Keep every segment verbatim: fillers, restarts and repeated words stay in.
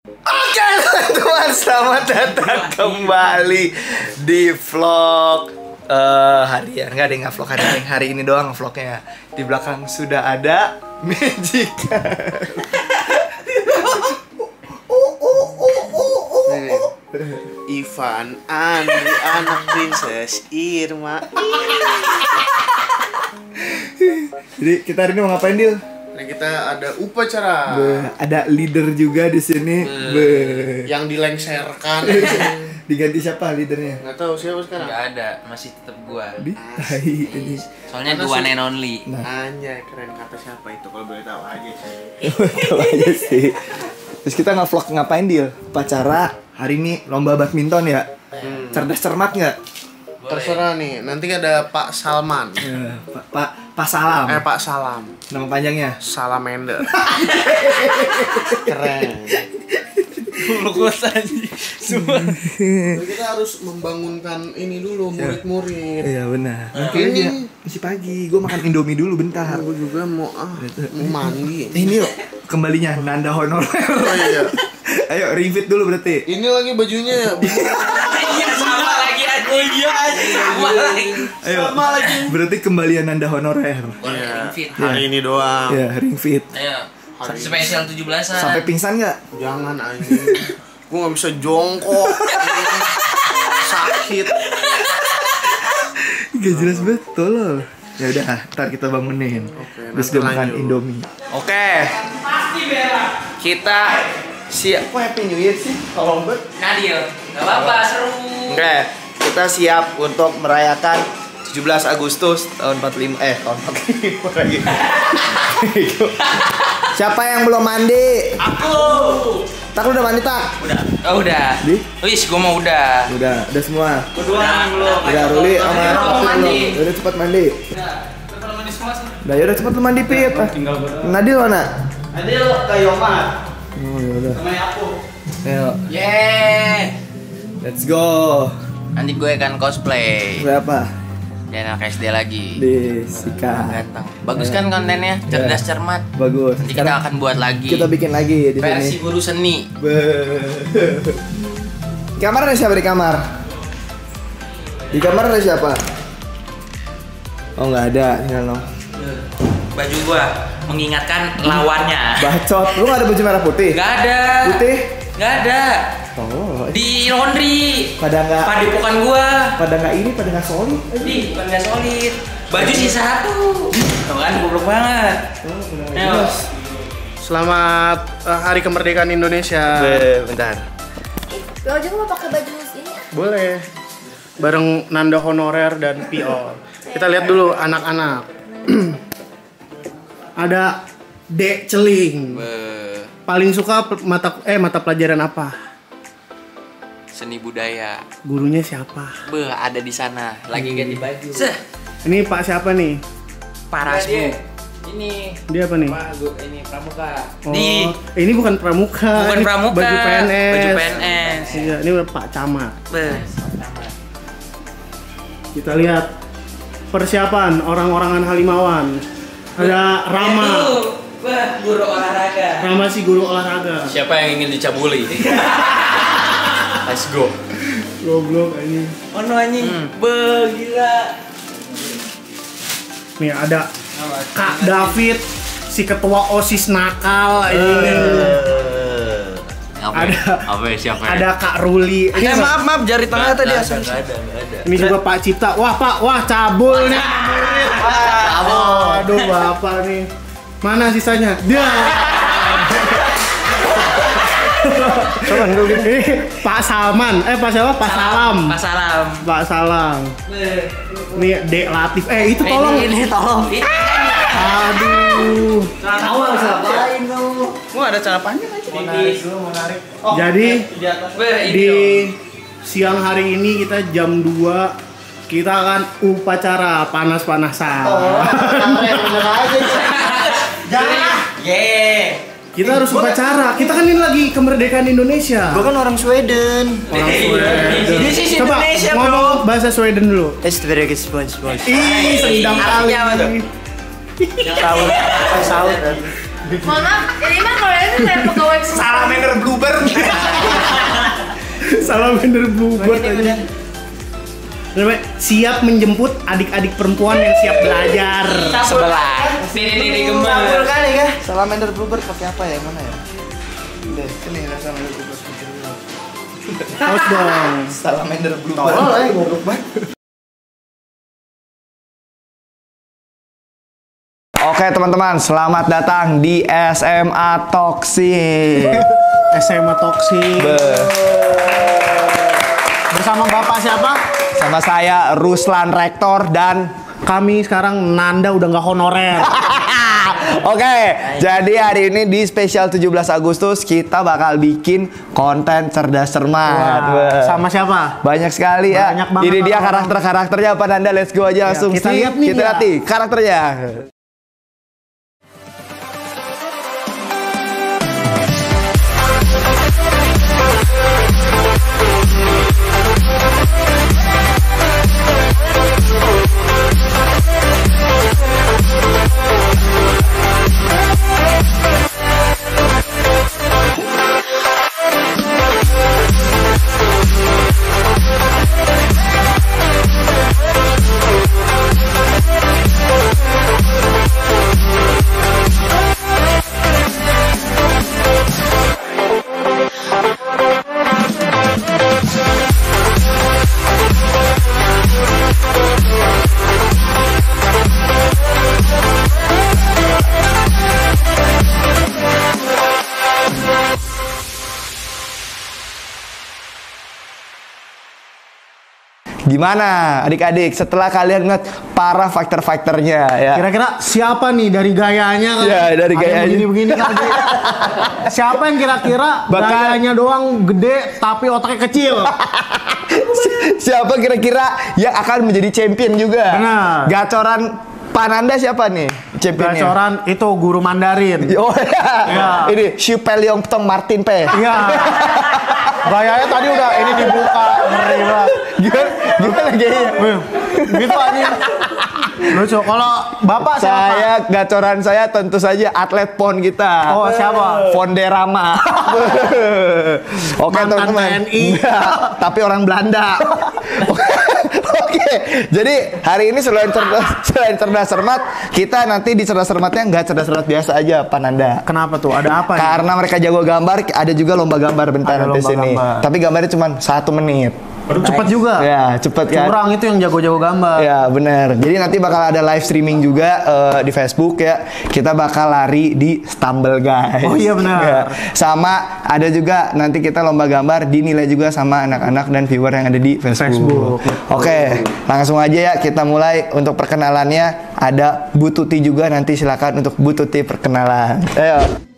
Oke teman-teman, selamat datang kembali di vlog uh, harian. Nggak ada yang nge-vlog hari ini, hari ini doang vlognya. Di belakang sudah ada Magica. Ivan, Andri, anak Princess Irma. Jadi kita hari ini mau ngapain, Dil? Nah, kita ada upacara. Be, ada leader juga di sini. Be, Be. Yang dilengserkan. Diganti siapa leadernya? Nggak tahu siapa sekarang. Nggak ada, masih tetap gua. Di tai ini. Soalnya Mana the one sih? and only. Nah, Anjay, keren kata siapa itu kalau boleh tahu aja sih. tahu aja sih. Terus kita nge-vlog ngapain, Dil? Upacara hari ini lomba badminton ya. Hmm. Cerdas cermat nggak? Terserah nih, nanti ada Pak Salman. Ya, Pak Pak Pak Salam. Eh Pak Salam. Nama panjangnya? Salamander. Keren. Lu aja. Semua. Jadi kita harus membangunkan ini dulu murid-murid. Iya benar. Nah, Ini ini masih pagi. Gue makan Indomie dulu bentar. aku juga mau ah mau mandi. Eh, ini yuk kembalinya Nanda Honorer. Oh iya. Ayo refit dulu berarti. Ini lagi bajunya ya. Iya sama lagi aja. Oh iya sama lagi. Ayo. Sama lagi. Berarti kembalian Nanda Honorer. Iya. Fit. Hari ini doang. Ya, ring fit. Ayo. Hari ini. Spesial tujuh belasan. Sampai pingsan nggak? Jangan anjing. Gua nggak bisa jongkok. Sakit. Gak jelas betul loh. Ya udah, ntar kita bangunin. Oke, Terus nanti gue makan lanjut. Indomie. Oke. Kita siap. Kok Happy New Year sih? Kalau bet. Nadil. Gak apa-apa, seru. Oke, kita siap untuk merayakan tujuh belas Agustus tahun empat puluh lima. Eh, tahun empat puluh lima lagi. Siapa yang belum mandi? Aku. Tak lu udah mandi, Tak? Udah. Oh udah. Di? Wis, gua mau udah. Udah, udah semua. Udah belum. Udah Ruli sama Udah, mau Pit mandi. belum? Udah cepet mandi. Udah. Udah mandi semua sih. Udah, yaudah cepet lu mandi, Pit. Ah. Nadil mana? Nadil ke Yomar. Oh, yaudah. Sama aku. Ayo, Yeay. let's go. Nanti gue akan cosplay. Berapa? Dan anak S D lagi. Di Sika. Ganteng. Bagus kan kontennya? Cerdas cermat. Bagus. Nanti kita akan buat lagi. Kita bikin lagi di versi sini. guru seni. Be- Kamar ada siapa di kamar? Di kamar ada siapa? Oh nggak ada, tinggal lo. Baju gua mengingatkan lawannya. Bacot, lu nggak ada baju merah putih? Gak ada. Putih? Gak ada. Oh, Di laundry. pada nggak, Padepokan gua. pada nggak ini, pada nggak solid. Di, bukan gak solid. Baju sisa satu. Tuh kan goblok banget. Oh, benar. Ayo. Selamat uh, Hari Kemerdekaan Indonesia. Be- bentar. Lo juga mau pakai baju ini? Boleh. Bareng Nanda Honorer dan P O. Kita lihat dulu anak-anak. Ada Dek Celing. Be- Paling suka pe- mata eh mata pelajaran apa? Seni budaya. Gurunya siapa? Be, ada di sana. Lagi ganti baju. Seh. Ini Pak siapa nih? Parasmu. Ini Dia apa nih? Pak, gua ini pramuka. Oh, Di ini bukan pramuka. bukan ini pramuka. Baju P N S. Baju P N S. Iya, ini Pak Camat. Be. Kita lihat persiapan orang-orangan Halimawan. Ada Rama. Itu, Bah, guru olahraga. Rama si guru olahraga. Siapa yang ingin dicabuli? Let's go. Goblok ini. Oh no anjing. Be, gila. Nih ada Kak David, si ketua OSIS nakal ini. Apa? Ada Apa siapa? ada Kak Ruli. Eh maaf maaf jari tengah tadi asal. Enggak ada, enggak ada. Ini juga Pak Cipta. Wah Pak, wah cabul nih. Cabul. Aduh Bapak nih. Mana sisanya? Dia. Coba gue gitu. Ini Pak Salman. Eh Pak siapa? Pak Salam. Pak Salam. Pak Salam. Nih Dek Latif. Eh itu tolong. Ini, ini tolong. Aduh. Awal ngapain kamu? Gua ada cara panjang aja. Jadi Be, ini di dong. siang hari ini kita jam dua kita akan upacara panas-panasan. Oh, bener aja. Jangan. Ye. Kita harus upacara. Kita kan ini lagi kemerdekaan Indonesia. Gua kan orang Sweden. Orang Sweden. This is Coba Indonesia, ngomong bahasa Sweden dulu. It's very good sponge sponge. Ih, sedang kali. Artinya apa tuh? Sahur, sahur. Mohon maaf, ini mah kalau ini saya pegawai Salamander blooper. Salamander bluebird aja. Namanya, siap menjemput adik-adik perempuan yang siap belajar. Sebelah. Sini nih di Campur gemar. kali kah? Salamander bluebird pakai apa ya? Mana ya? Udah, sini ada salamander bluebird. Harus dong. Salamander bluebird. Tolol lah, goblok banget. Oke teman-teman, selamat datang di S M A Toxic. S M A Toxic. Bersama Bapak siapa? Sama saya Ruslan Rektor dan Kami sekarang Nanda udah nggak honorer. Oke, jadi hari ini di spesial tujuh belas Agustus kita bakal bikin konten cerdas cermat. Wah, sama siapa? Banyak sekali ya. Banyak banget Ini dia orang-orang. karakter-karakternya apa Nanda? Let's go aja langsung kita sih. lihat nih Kita dia. lihat nih karakternya. Gimana adik-adik setelah kalian ngeliat para fighter-fighternya ya? Kira-kira siapa nih dari gayanya kan? Ya, dari Ada yang gayanya. begini-begini kan? Siapa yang kira-kira Bakal- gayanya doang gede tapi otaknya kecil? Siapa kira-kira yang akan menjadi champion juga? Benar. Gacoran Pananda siapa nih championnya? Gacoran itu guru Mandarin. Oh ya. Ya. Ini Xu Peliong Tong Martin P. Iya. Gayanya tadi udah ini dibuka ngeri banget. Gimana? Gimana gayanya? Wih, gitu anjing. Lucu. Kalau Bapak siapa? Saya gacoran saya tentu saja atlet pon kita. Oh, siapa? Fonderama. Oke Mantan teman-teman. T N I. Enggak, tapi orang Belanda. Oke, jadi hari ini selain cerdas, selain cerdas cermat, kita nanti di cerdas cermatnya nggak cerdas cermat biasa aja, Pananda. Kenapa tuh? Ada apa nih? Karena mereka jago gambar, ada juga lomba gambar bentar Ada nanti lomba sini. gambar. Tapi gambarnya cuma satu menit. Aduh, cepet juga. Ya, cepet kan? Curang itu yang jago-jago gambar. Ya benar. Jadi nanti bakal ada live streaming juga eh, di Facebook ya. Kita bakal lari di Stumble guys. Oh iya, benar. Ya. Sama ada juga nanti kita lomba gambar dinilai juga sama anak-anak dan viewer yang ada di Facebook. Facebook. Oke, langsung aja ya kita mulai untuk perkenalannya. Ada Bu Tuti juga nanti silakan untuk Bu Tuti perkenalan. Ayo.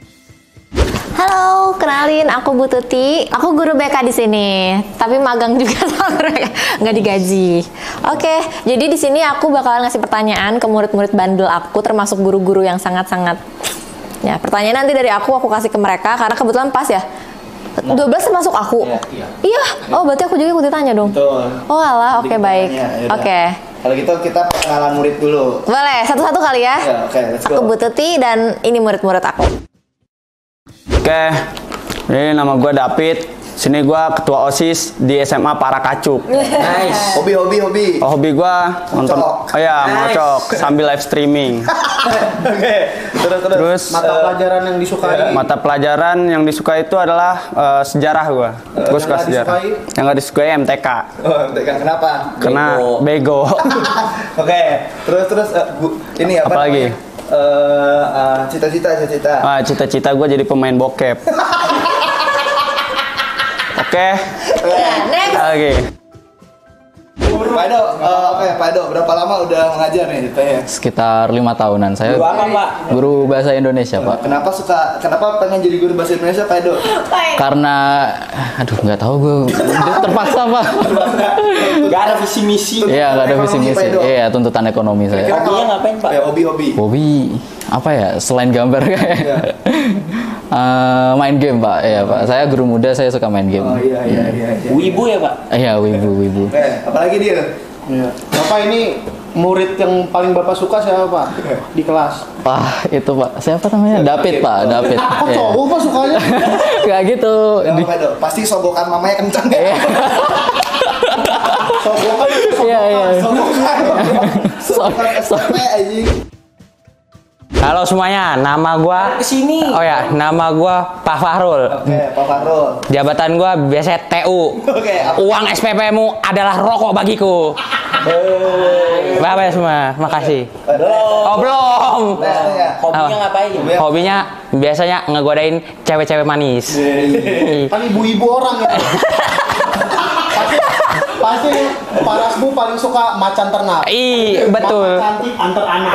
Halo, kenalin aku Bu Tuti. Aku guru B K di sini, tapi magang juga sama guru B K, nggak digaji. Oke, jadi di sini aku bakalan ngasih pertanyaan ke murid-murid bandel aku, termasuk guru-guru yang sangat-sangat. Ya, pertanyaan nanti dari aku aku kasih ke mereka karena kebetulan pas ya. dua belas termasuk aku. Iya, iya. Iya. Oh, berarti aku juga ikut ditanya dong. Betul. Oh, alah, oke baik. Oke. Kalau gitu kita perkenalan murid dulu. Boleh, satu-satu kali ya. Ya, oke, let's Aku Bu Tuti dan ini murid-murid aku. Oke, ini nama gue David. Sini gue ketua OSIS di S M A Parakacup. Nice. Hobi, hobi, hobi. Oh, hobi gue nonton, Ngocok. oh ya Nice. ngocok sambil live streaming. Oke, terus terus. Terus Mata pelajaran yang disukai. mata pelajaran yang disuka itu adalah eh, sejarah gue. Gue yang suka nggak sejarah. disukai? Yang nggak disukai M T K. Oh, tekan kenapa? Karena bego. Oke, terus terus eh, Bu, ini apa? Apa lagi? namanya? Eh, eh, cita-cita, cita-cita. Ah, cita-cita gue jadi pemain bokep. Oke, Ya, next. lagi. Pak Edo, eh, oke Pak Edo, berapa lama udah mengajar nih di T H? Sekitar lima tahunan. Saya Guru apa, Pak? guru bahasa Indonesia, Pak. Kenapa suka, kenapa pengen jadi guru bahasa Indonesia Pak Edo? Karena, aduh nggak tahu gue terpaksa, Pak. Gak ada visi misi. Iya, nggak ada visi Ekonomi, misi. Pak Edo. Iya, tuntutan ekonomi saya. Hobinya ngapain, Pak? Ya, hobi-hobi. Hobi apa ya? Selain gambar Iya. kayak Eh, main game, Pak. Iya, Pak. Saya guru muda, saya suka main game. Oh iya iya iya. iya. Wibu ya, Pak? Iya, wibu, wibu. Oke, apalagi dia? Iya. Bapak ini murid yang paling Bapak suka siapa, Pak? Di kelas. Wah, itu Pak. Siapa namanya? David, Pak. David. Kok Iya. cowok Pak sukanya? Kayak gitu. Ya, Di- apa dong? Pasti sogokan mamanya kencang ya. Sogokan itu Iya, iya. Sogokan. So- Sogokan so- S M P anjing. Halo semuanya, nama gua Kesini. Oh ya, nama gua Pak Fahrul. Oke, Pak Fahrul. Jabatan gua biasa T U. Oke, apa? Uang S P P-mu adalah rokok bagiku. Bye-bye semua, makasih. Oh belum. Tesnya. Hobinya Apa? ngapain? Hobinya biasanya ngegodain cewek-cewek manis. kan ibu-ibu orang ya. pasti pasti Parasbu paling suka macan ternak. Ih, betul. Macan cantik antar anak.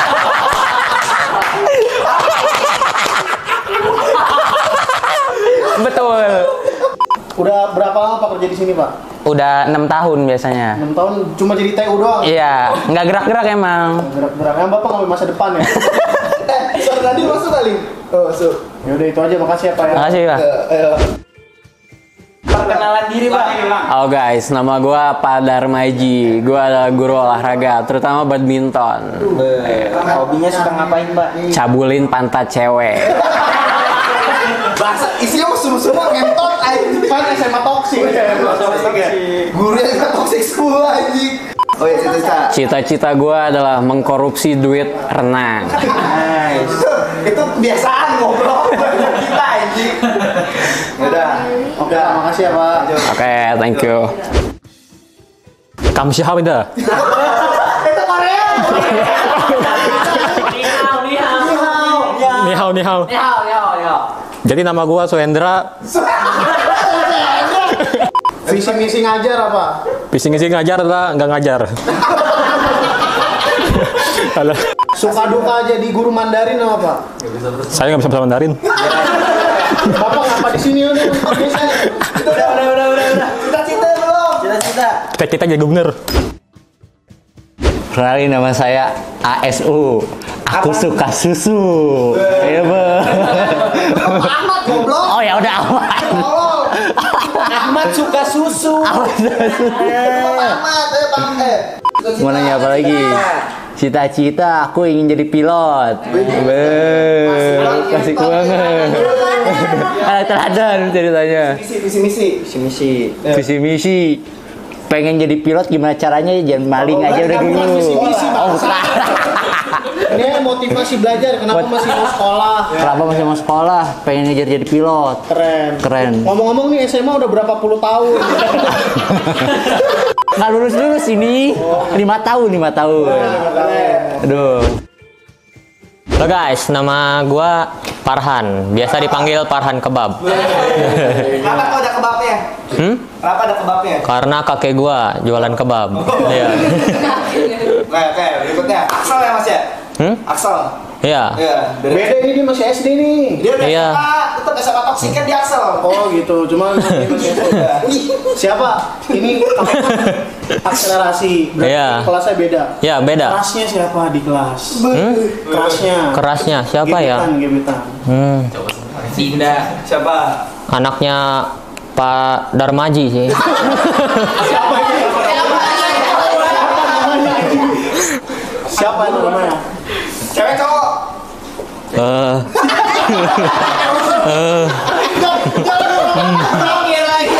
Betul. Udah berapa lama Pak kerja di sini, Pak? Udah enam tahun biasanya. enam tahun cuma jadi T U doang. Iya, nggak gerak-gerak emang. Gerak-gerak. Yang Bapak ngambil masa depan ya. Eh, Sir Nadine masuk kali? Oh, masuk. Ya udah itu aja, makasih ya Pak ya. Makasih Pak. Eh, ayo. Perkenalan diri, Pak. Halo guys, nama gua Pak Darmaji. Gua adalah guru olahraga, terutama badminton. Hobinya suka ngapain, Pak? Cabulin pantat cewek. Bahasa isinya mau semua ngentot anjing. Kan S M A toksik. Gurunya juga toxic school anjing. Oh iya, cita-cita. Cita-cita gua adalah mengkorupsi duit renang. Itu, itu kebiasaan ngobrol kita anjing. Udah. Oke, makasih ya Pak. Oke, thank you. 감사합니다. Itu Korea. Nihao, nihao. Jadi nama gua Suhendra, Visi misi ngajar apa? visi misi ngajar adalah nggak ngajar. Alah, Suka duka jadi guru Mandarin apa Pak? saya nggak bisa bahasa Mandarin. Bapak ngapa di sini udah? Biasanya. Udah, udah, udah, udah, udah. Cita-cita belum? Cita-cita. Kita kita jadi gubernur. Kenalin nama saya A S U. Aku suka susu. Iya, Bang. Ahmad goblok. Oh ya udah aman. Tolong. Ahmad suka susu. Ahmad, eh Bang eh. Mau nanya apa lagi? Cita-cita aku ingin jadi pilot. Be, kasih banget. Anak teladan ceritanya. Misi, misi, misi. Visi misi. Visi misi. Pengen jadi pilot gimana caranya? Jangan maling aja udah dulu. Visi-misi, Bang. Oh, bukan. Ini motivasi belajar. Kenapa masih mau sekolah? Kenapa masih mau sekolah? Pengen ngejar jadi pilot. Keren. Keren. Ngomong-ngomong nih S M A udah berapa puluh tahun? Nggak lulus-lulus ini. Lima tahun, lima tahun. Aduh. Halo guys, nama gua Farhan. Biasa dipanggil Farhan Kebab. Kenapa kok ada kebabnya? Hmm? Kenapa ada kebabnya? Karena kakek gua jualan kebab. Iya. Oke, oke, berikutnya. Axel ya Mas ya? Hmm? Axel. Iya. Iya, dari Beda ini dia masih S D nih. dia udah Iya. S M A, tetap S M A toksik kan di Axel. Oh gitu, cuma ini masih S D. Siapa? Ini akselerasi. Berarti Iya. kelasnya beda. Ya, beda. Kerasnya siapa di kelas? Hmm? Kerasnya. Kerasnya siapa ya? Gebetan, gebetan. Hmm. Dinda. Siapa? Anaknya Pak Darmaji sih. Siapa ini? Siapa itu namanya? Cewek cowok? Eh. Eh. Terakhir lagi.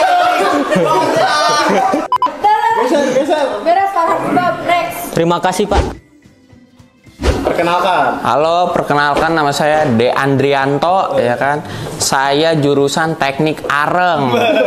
Geser, geser. Beres Farhan Kebab, next. Terima kasih, Pak. Perkenalkan. Halo, perkenalkan nama saya De Andrianto, ya kan. Saya jurusan Teknik Areng.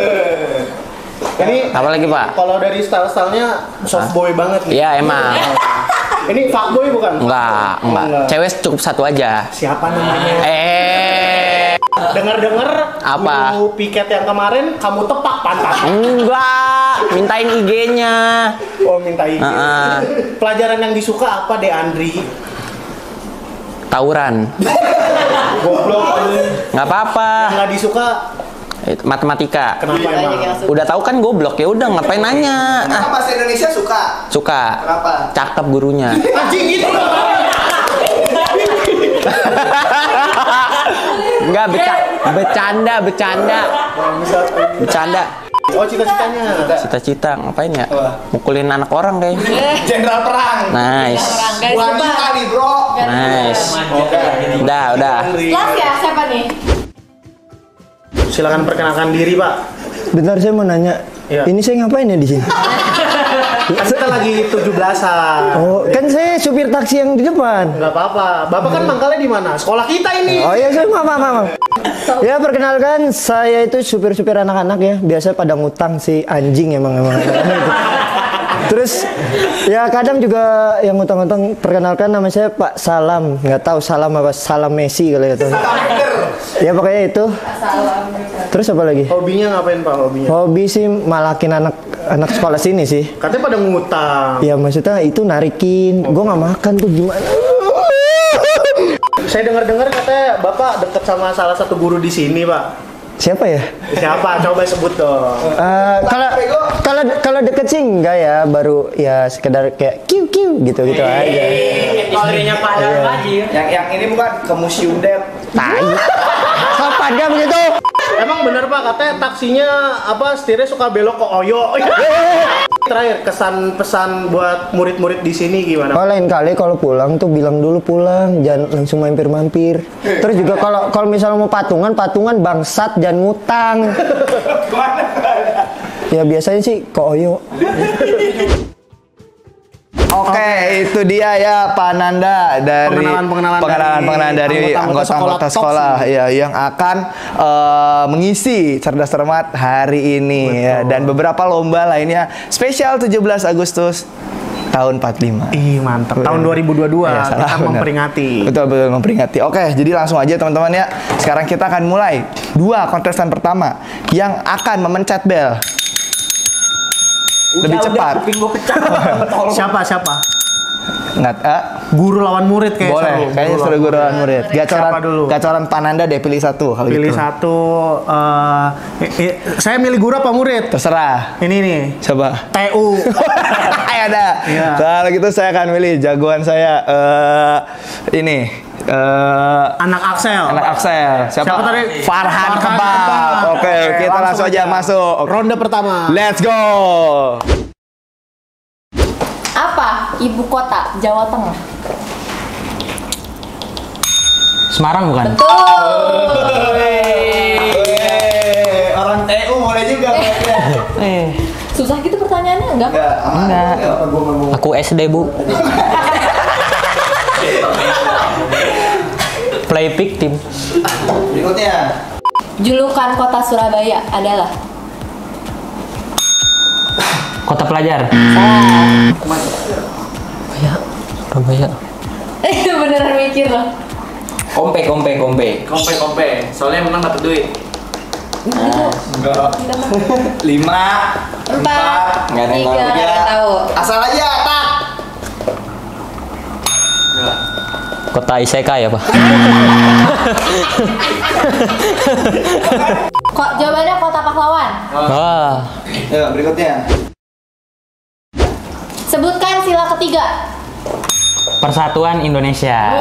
Ini Apa lagi, Pak? kalau dari style-stylenya soft boy banget nih. Iya, emang. Ini fuckboy bukan? Enggak, Oh, enggak. Cewek cukup satu aja. Siapa namanya? Eh, Dengar-dengar Apa? menu piket yang kemarin kamu tepak pantat. enggak. Mintain I G-nya. Oh, minta izin. Heeh. Pelajaran yang disuka apa, De Andri? Tawuran. Goblok. Nggak apa-apa. Yang nggak disuka Itu matematika. kenapa emang? Udah tahu kan goblok, ya udah ngapain nanya. Ah, Kenapa bahasa Indonesia suka? suka. Kenapa? Cakep gurunya. Anjing itu. Enggak beca bercanda, bercanda. Bercanda. Oh, cita-citanya. Cita-cita ngapain ya? Mukulin anak orang kayaknya. Jenderal perang. Nice. Wanita nih, Bro. Nice. Udah, udah. Last ya, siapa nih? Silakan perkenalkan diri, Pak. Bentar, saya mau nanya. Iya. Ini saya ngapain ya di sini? Kan kita lagi tujuh belasan. Oh, kan saya supir taksi yang di depan. Enggak apa-apa. Bapak kan mangkalnya di mana? Sekolah kita ini. Oh iya, saya maaf, maaf, maaf. Ya, perkenalkan, saya itu supir-supir anak-anak ya. Biasa pada ngutang si anjing emang emang. Terus ya kadang juga yang ngutang-ngutang. Perkenalkan, nama saya Pak Salam. Nggak tahu Salam apa Salam Messi kali itu. Ya pokoknya itu. Terus apa lagi? Hobinya ngapain, Pak? Hobinya? Hobi sih malakin anak anak sekolah sini sih. Katanya pada ngutang. Ya maksudnya itu narikin. Gue nggak makan tuh gimana? Saya dengar-dengar katanya Bapak deket sama salah satu guru di sini, Pak. Siapa ya? Siapa? Coba sebut dong. Eh, Kalau kalau kalau deket sih enggak ya, baru ya sekedar kayak kiu kiu gitu gitu aja. Istrinya Pak Darmaji. Yang yang ini bukan ke museum Dep. Tai. Kapan dia begitu? Emang bener, Pak, katanya taksinya apa setirnya suka belok ke Oyo. Terakhir kesan pesan buat murid-murid di sini gimana? Oh, lain kali kalau pulang tuh bilang dulu pulang, jangan langsung mampir-mampir. Terus juga kalau kalau misalnya mau patungan, patungan bangsat jangan ngutang. Ya biasanya sih ke Oyo. Oke, itu dia ya Pak Nanda dari Pengenalan-pengenalan pengenalan-pengenalan dari dari anggota-anggota sekolah, sekolah ya yang akan uh, mengisi Cerdas Cermat hari ini ya, dan beberapa lomba lainnya spesial tujuh belas Agustus tahun empat puluh lima. Ih, mantap. Tahun dua ribu dua puluh dua Iya, salah, kita benar. memperingati. Betul, betul memperingati. Oke, jadi langsung aja teman-teman ya. Sekarang kita akan mulai dua kontestan pertama yang akan memencet bel. Lebih cepat. Siapa siapa? Nggak, ah, Guru lawan murid kayak boleh, seru. kayaknya seru guru lawan murid. Gacoran, Siapa dulu? gacoran Pananda deh, pilih satu kalau Pilih gitu. satu. eh, eh, eh, saya milih guru apa murid? Terserah. Ini nih. Coba. T U. Ayo ada. Iya. Kalau gitu saya akan milih jagoan saya. eh ini. eh Anak Axel. anak Axel. Siapa? Siapa tadi? Farhan, Farhan Kebab. Kebab. Oke, Oke, kita langsung, langsung aja aja. masuk. Ronde pertama. Let's go. Apa ibu kota Jawa Tengah? Semarang bukan? Eh, orang T U boleh juga. Eh, Susah gitu pertanyaannya enggak? enggak. Aku S D, Bu. Play victim. Berikutnya. Julukan kota Surabaya adalah? Kota pelajar. Surabaya. Surabaya. Eh, beneran mikir loh. Kompe, kompe, kompe. Kompe, kompe. Soalnya memang dapat duit. Enggak. Lima. Empat, Nggak ada yang tiga, tahu. nggak ada yang tahu. Asal aja, tak. Kota Isekai ya, Pak? Kok jawabannya kota pahlawan? Wah. Ya, berikutnya. Sebutkan sila ketiga. Persatuan Indonesia.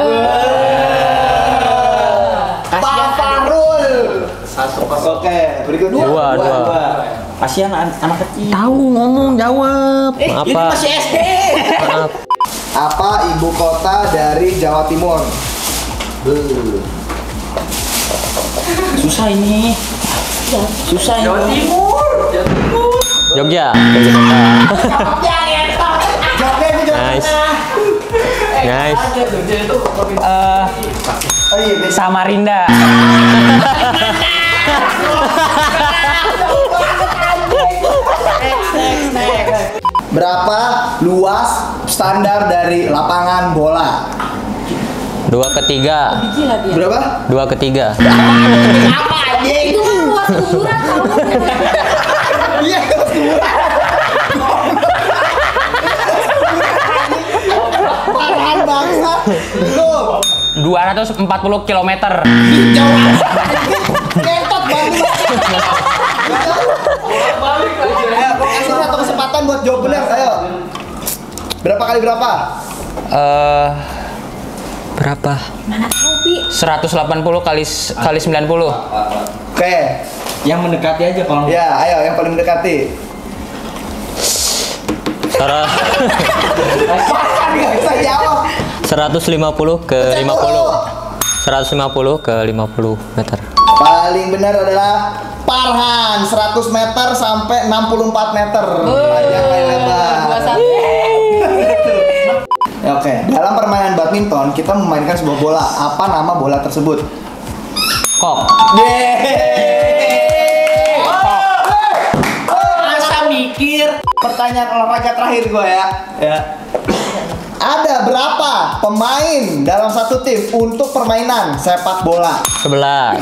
Pak Farul. Satu pas. Oke, berikutnya. Dua, dua. Kasihan an- anak kecil. Tahu ngomong jawab. Maaf, Pak. Masih S D. Maaf. Apa ibu kota dari Jawa Timur? Beuh. Susah ini. Susah ini. Jawa Timur. Jawa Timur. Jogja. Nice. Nice. Eh, Oh iya, bisa. Samarinda. Berapa luas standar dari lapangan bola? Dua ketiga. Gila dia. Berapa? Dua ketiga. Itu kan luas kuburan kamu. Iya. Parah bangsa. Lu dua ratus empat puluh kilometer. jauh kentot banget. Ayo, gua kasih satu kesempatan buat jawab benar. Ayo. Berapa kali berapa? Eh berapa? Mana tahu, Pi? seratus delapan puluh kali s- kali sembilan puluh. Oke. Yang mendekati aja kalau. Ya, ayo yang paling mendekati. Sera- Nggak bisa jawab. seratus lima puluh ke lima puluh. seratus lima puluh ke lima puluh meter. Paling benar adalah Farhan, seratus meter sampai enam puluh empat meter. Panjang kayak lebar. Ya, Oke, dalam permainan badminton kita memainkan sebuah bola. Apa nama bola tersebut? Kok. Yeay. Masa mikir. Pertanyaan olahraga terakhir gue ya. Ya. Ada berapa pemain dalam satu tim untuk permainan sepak bola? Sebelah.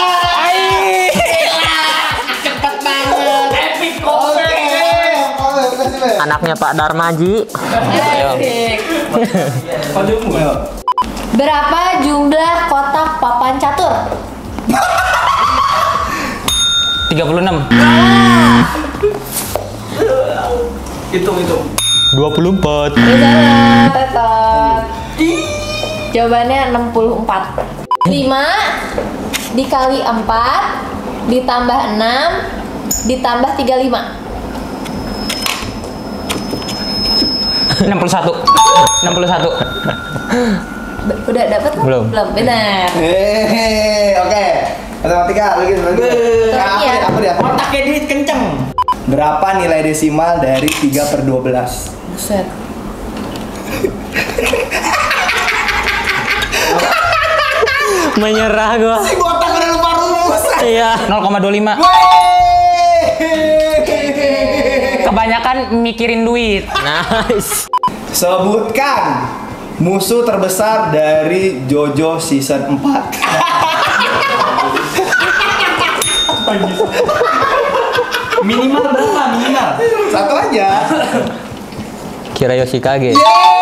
Cepet banget. Epic comment. Anaknya Pak Darmaji. Ayo. Berapa jumlah kotak papan catur? tiga puluh enam. Hitung hitung. dua puluh empat. Salah, tetot. Jawabannya enam puluh empat. lima dikali empat ditambah enam ditambah tiga puluh lima. enam puluh satu. enam puluh satu. Udah dapat? Belum. Belum, benar. Hehehe, oke. Matematika lagi lagi. Apa Iya. dia? Apa dia? Otaknya duit kenceng. Berapa nilai desimal dari tiga per dua belas? Buset. Menyerah gua. Si botak udah lupa rumus. Iya. nol koma dua lima. Kebanyakan mikirin duit. Nice. Sebutkan musuh terbesar dari JoJo season empat. Minimal berapa? Minimal. Satu aja. Kira Yoshikage.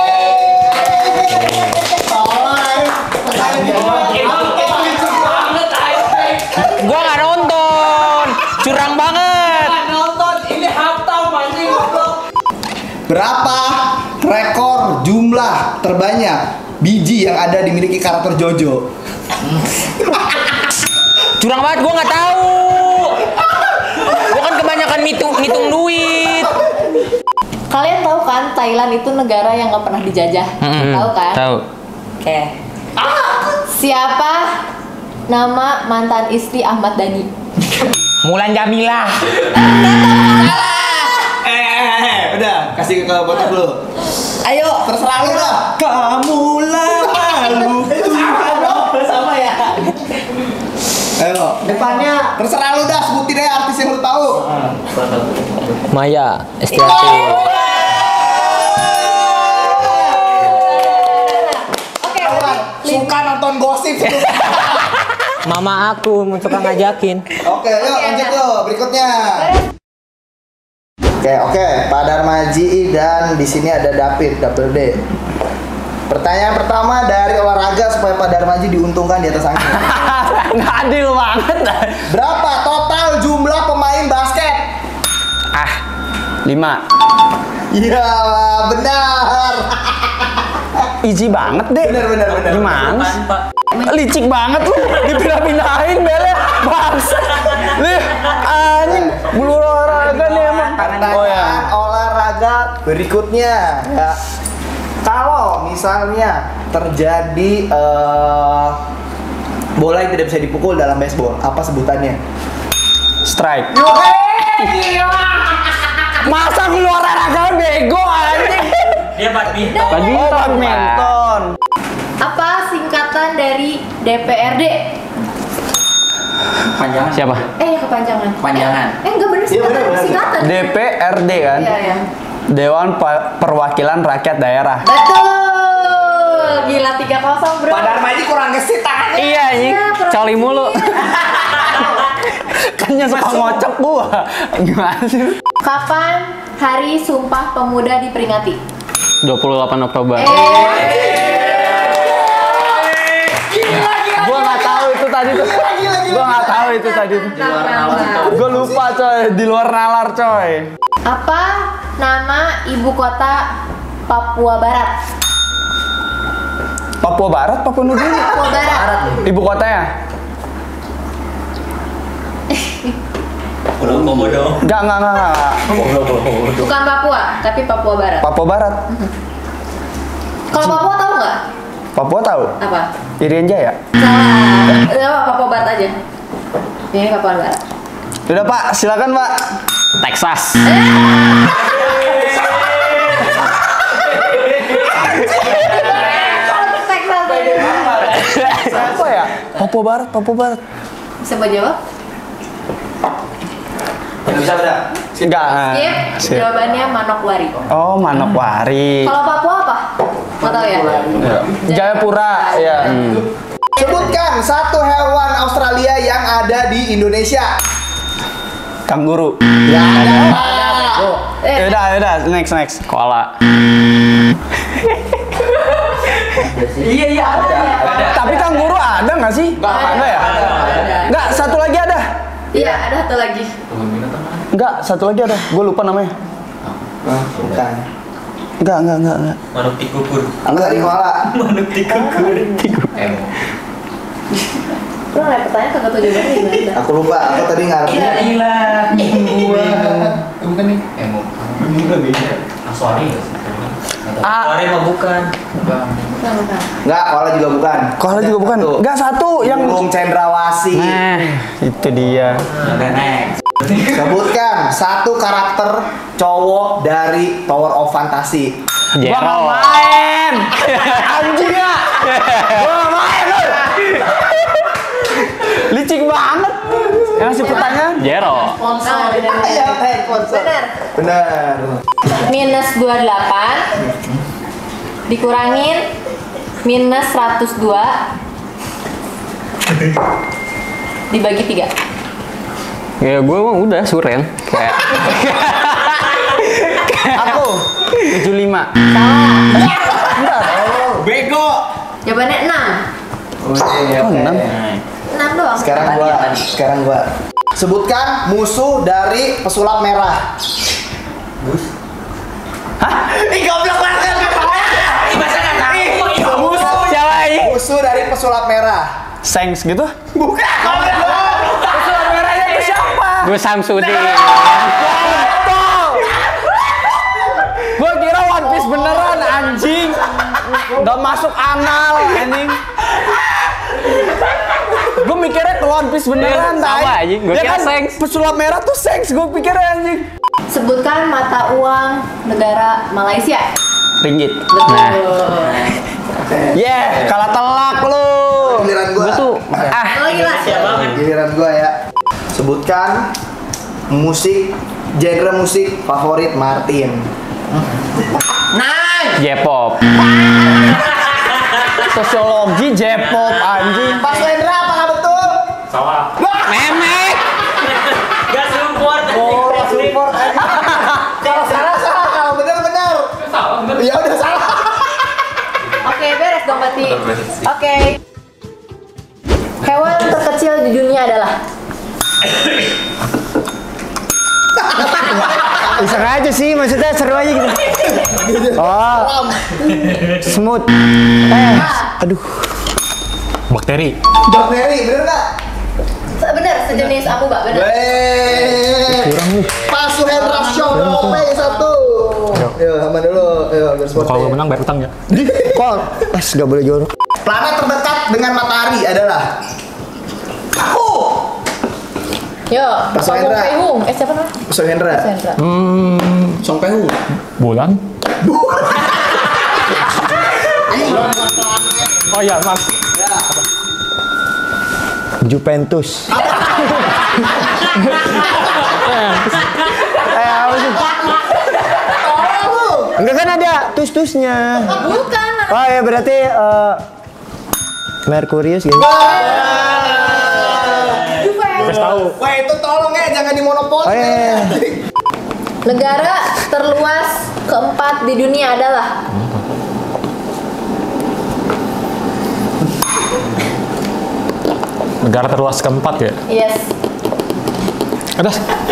Gua nggak nonton. Curang banget. Nonton ini halftime anjing. Berapa rekor jumlah terbanyak biji yang ada dimiliki karakter JoJo? Curang banget, gua nggak tahu. Gua kan kebanyakan ngitung ngitung duit. Kalian tahu kan Thailand itu negara yang nggak pernah dijajah? Mm-mm. Tahu kan? Tahu. Oke. Siapa nama mantan istri Ahmad Dhani? Mulan Jamila. Eh, eh, eh, udah kasih ke botak dulu. Ayo, terserah lu dah. Kamu lalu sama ya. Ayo, Depannya terserah lu dah, sebutin aja artis yang lu tahu. Maya Estianti. Oke, Suka nonton gosip. Mama aku suka ngajakin. Oke, yuk lanjut yuk berikutnya. Oke, oke, Pak Darmaji dan di sini ada David, double D. Pertanyaan pertama dari olahraga supaya Pak Darmaji diuntungkan di atas angin. Nggak adil banget. Berapa total jumlah pemain basket? Ah, lima. Iya, benar. Easy banget deh. Benar, benar, benar. Gimana sih? Licik banget lu, dipindah-pindahin belnya. Bangsa. Nih, anjing, bulu olahraga nih emang. Pertanyaan Oh ya. olahraga berikutnya ya. Kalau misalnya terjadi eh, bola yang tidak bisa dipukul dalam baseball, apa sebutannya? Strike. Masa bulu olahraga bego anjing? Dia badminton. Tadi Oh, badminton. Apa singkatan dari D P R D? Panjangan. Siapa? Eh, kepanjangan. Panjangan. Eh, enggak bener singkatan, singkatan. D P R D kan? Iya, ya. Dewan Pa- Perwakilan Rakyat Daerah. Betul. Gila tiga kosong, Bro. Pak Darmaji kurang gesit tangannya. Iya anjing. Coli mulu. Kan yang suka ngocok gua. Gimana sih? Kapan Hari Sumpah Pemuda diperingati? dua puluh delapan Oktober. Gua nggak tahu itu tadi tuh. Gua nggak tahu itu tadi tuh. Gua lupa coy, di luar nalar coy. Apa nama ibu kota Papua Barat? Papua Barat, Papua Nugini. Papua Barat. Ibu kotanya? Komodo. Enggak, enggak, enggak, enggak. Bukan Papua, tapi Papua Barat. Papua Barat. Kalau Papua tahu nggak? Papua tahu? Apa? Irian Jaya. Salah. Apa Papua Barat aja? Ini Papua Barat. Udah Pak, silakan Pak. Texas. Apa ya? Papua Barat, Papua Barat. Bisa mau jawab? Bisa udah. Enggak. Skip. Jawabannya Manokwari. Oh, Manokwari. Kalau Papua apa? Mau tahu ya? Jayapura, ya. Hmm. Sebutkan satu hewan Australia yang ada di Indonesia. Kanguru. Ya ada. Eh, Udah, udah, next, next. Koala. Iya iya ada. Tapi kanguru ada nggak sih? Nggak ada. Nggak ya? Ada. Nggak, satu lagi ada. Iya, ada satu lagi. Nggak, satu lagi ada. Gue lupa namanya. Bukan. Nggak, nggak, nggak, nggak. Manuk tikukur. Aku tadi koala. Manuk tikukur. Emo. Lu nggak pertanyaan kagak tahu jawabannya gimana? Aku lupa. Aku tadi ngarepnya. Gila. Gua. Bukan nih. Emo. Bukan beda. Aswari. Aswari mah bukan. Bukan, bukan. Enggak, koala juga bukan. Koala juga bukan. Satu. Nggak, satu yang. Burung cendrawasih. Nah, itu dia. Ada next. Sebutkan satu karakter cowok dari Tower of Fantasy. Gua nggak Jero. main. Anjing ya. Gua nggak main. Lu. Licik banget. Yang ngasih pertanyaan. Jero. Nah, benar. Iya, sponsor. Benar. Benar. Minus dua puluh delapan dikurangin minus seratus dua dibagi tiga. Ya gue mah udah suren. Kayak. Aku tujuh puluh lima. Salah. Bego. Jawabannya enam. Oh, iya, Oh, oke. enam. enam doang. Sekarang gua, sekarang gua. Sebutkan musuh dari pesulap merah. Hah? Ih, goblok banget. Masa nggak tahu? Musuh, Siapa ini? musuh dari pesulap merah. Sengs gitu? Bukan. Pesulap merahnya itu siapa? Gue Samsudin. Gue kira One Piece beneran anjing. Gak masuk anal anjing. Gue mikirnya ke One Piece beneran. Iya, sama tai. anjing. Gua Ya kira kan, Sengs. pesulap merah tuh Sengs. Gue pikirnya anjing. Sebutkan mata uang negara Malaysia. Ringgit. Nah. Yeah, kalah telak lu. Giliran gua. Gue tuh ah. Oh gila. Giliran gua ya. Sebutkan musik genre musik favorit Martin. J-pop. Sosiologi J-pop anjing. Pak Wendra apakah betul? Salah. Memek. Gak support. Oh, support. Kalau salah salah, kalau benar benar. Salah bener. Ya udah salah. Oke, beres dong berarti. Oke. Hewan terkecil di dunia adalah Iseng aja sih, maksudnya seru aja gitu. Oh, semut. Eh, aduh. Bakteri. Bakteri, bener nggak? Se- bener sejenis amuba, bener. Weh. Kurang nih. Pak Suhendra Show P satu. Yo, sama dulu. Yo, bersport. Kalau gue menang bayar utang ya. Kok? Pas gak boleh jorok. Planet terdekat dengan matahari adalah aku. Yo, Pak Pak Suhendra. Peihung. Eh siapa namanya? Pak Suhendra. Sendra. Song Pehu. Bulan. Oh iya, Mas. Juventus. Eh, apa sih? Enggak kan ada tus-tusnya. Bukan. Oh ya berarti eh, Merkurius gitu. Gue tahu. Wah, itu tolong ya jangan dimonopoli. Oh, iya, iya. Negara terluas keempat di dunia adalah Negara terluas keempat ya. yes. Ada.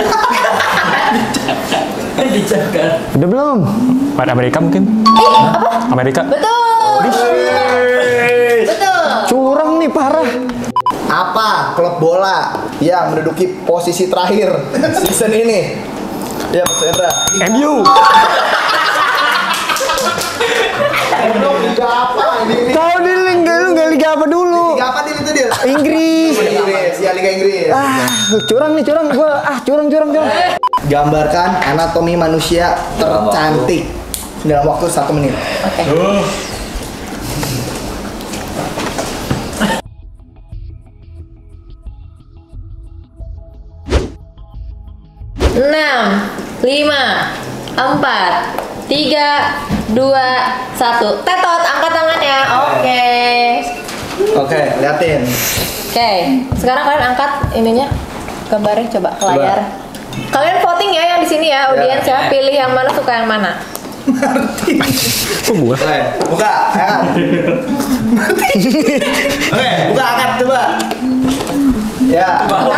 Dijaga. Udah belum? Pada Amerika mungkin. Eh, apa? Amerika. Betul. Betul. Curang nih parah. Apa klub bola yang menduduki posisi terakhir season ini? Ya, Mas Hendra. M U. Liga apa ini? Tahu di liga lu nggak liga apa dulu? Liga apa dia itu dia? Inggris. Inggris, ya Liga Inggris. Ah, curang nih curang gua. Ah, curang curang curang. Gambarkan anatomi manusia tercantik dalam waktu satu menit. Enam, lima, empat, tiga, dua, satu. Tetot, angkat tangannya. Oke. Oke, liatin. Oke, sekarang kalian angkat ininya, gambarnya coba ke layar. Kalian voting ya yang di sini ya, audiens ya, pilih yang mana suka yang mana. Kok gua? Oke, buka, angkat. Oke, buka angkat coba. Ya.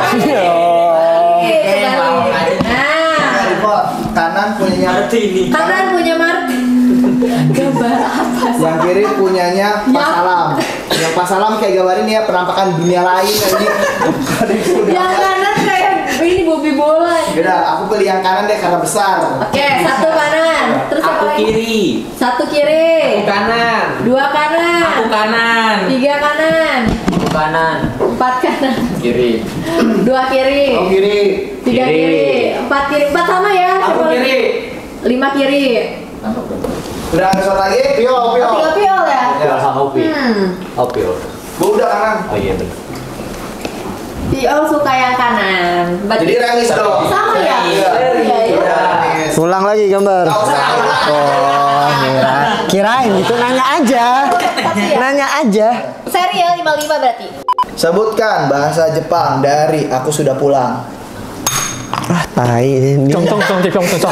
Oke, nah, Report. Kanan punyanya Marti. kanan punya Marti. Gambar apa sih? Yang kiri punyanya Pak Salam. Yang Pak Salam kayak gambarin ya penampakan dunia lain lagi. Yang kanan kayak ini Bobby bola. Yaudah, aku pilih yang kanan deh karena besar. Oke, satu kanan. Terus apa Aku lagi? kiri. Satu kiri. Aku kanan. Dua kanan. Aku kanan. Tiga kanan. Aku kanan. Empat kanan. Kiri. Dua kiri. Aku kiri. Tiga Kiri. kiri. Empat kiri. Empat sama ya. Aku Coba kiri. lagi. Lima kiri. Udah ada suara lagi? Pio, pio. Tiga piol ya. Ya sama Opi. Hmm. Opi. Gua udah kanan. Oh iya benar. Piol suka yang kanan. Berarti Jadi remis dong. sama ya. Iya. Iya, iya. Remis. Ulang lagi gambar. Nggak usah. Oh, kira, kirain gitu nanya aja. Nanya aja. Seri ya lima lima berarti. Sebutkan bahasa Jepang dari Aku Sudah Pulang. Ah, tai ini. Cong cong cong cong cong cong.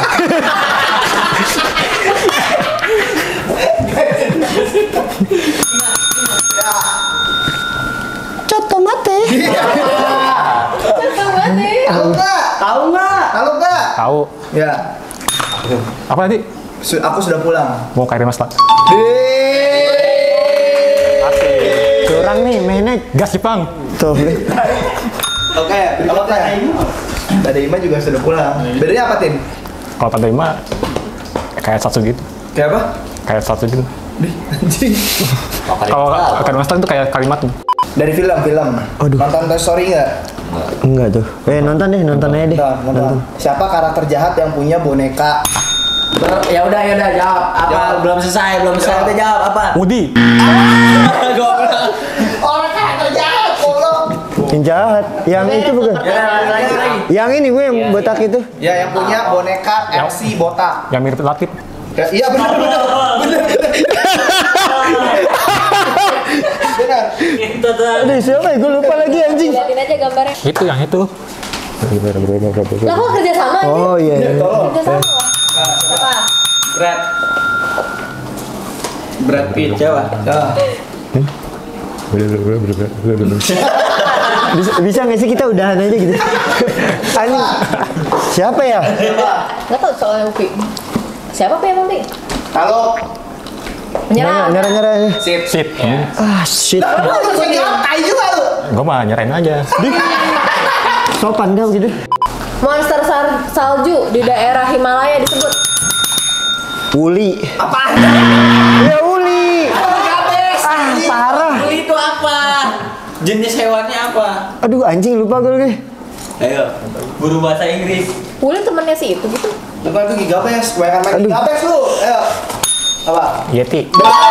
Coto mate. Cepet banget nih. Tahu nggak? Tahu nggak? Tahu nggak? Tahu. Ya. Apa tadi? Su- Aku sudah pulang. Mau kairi mas tak? Curang nih menek. Gas Jepang. Tuh, deh. Oke, kalau Tade Ima juga sudah pulang. Bedanya apa, Tin? Kalau Tante Ima kayak satu gitu. Kayak apa? Kayak satu gitu. Dih, anjing. Kalau kairi mas tak itu kayak kalimat tuh. Dari film, film. Aduh. Nonton Toy Story nggak? Enggak tuh. Eh, nonton deh, nonton aja deh. Nonton, nonton. Siapa karakter jahat yang punya boneka? Ber- ya udah ya udah jawab apa Jawab. belum selesai belum selesai Jawab. udah jawab apa Woody. Orang karakter jahat, tolong. Yang jahat. Yang itu bukan. ya lagi lagi lagi Yang ini gue yang botak itu. Ya, yang punya boneka M C botak. Yang mirip Latif. Ya, iya benar benar. Benar. Benar. Aduh, siapa ya? Gue lupa lagi anjing. Liatin aja gambarnya. Itu yang itu. Lah kok kerja sama aja? Oh iya. iya. Tolong. Kerja sama. Siapa? Brad Brad Pitt coba Ya. Bisa, bisa nggak sih kita udahan aja gitu? Anjing. Siapa ya? Nggak tahu soalnya Upi. Siapa Pi emang Pi? Kalau Menyerah. Nyerah nyerah. sip. Sip. Ya. Ah shit. Lu bisa jawab tai juga lu. Gue mah nyerain aja. Sopan dah gitu. Monster sal- salju di daerah Himalaya disebut. Uli. Apa? Ya uli. Ah parah. itu apa jenis hewannya apa Aduh anjing lupa gue nih. ayo guru bahasa Inggris Uli temennya sih itu gitu. Bukan itu gigabes, kebanyakan main Aduh. gigabes lu. Ayo. Apa? Yeti.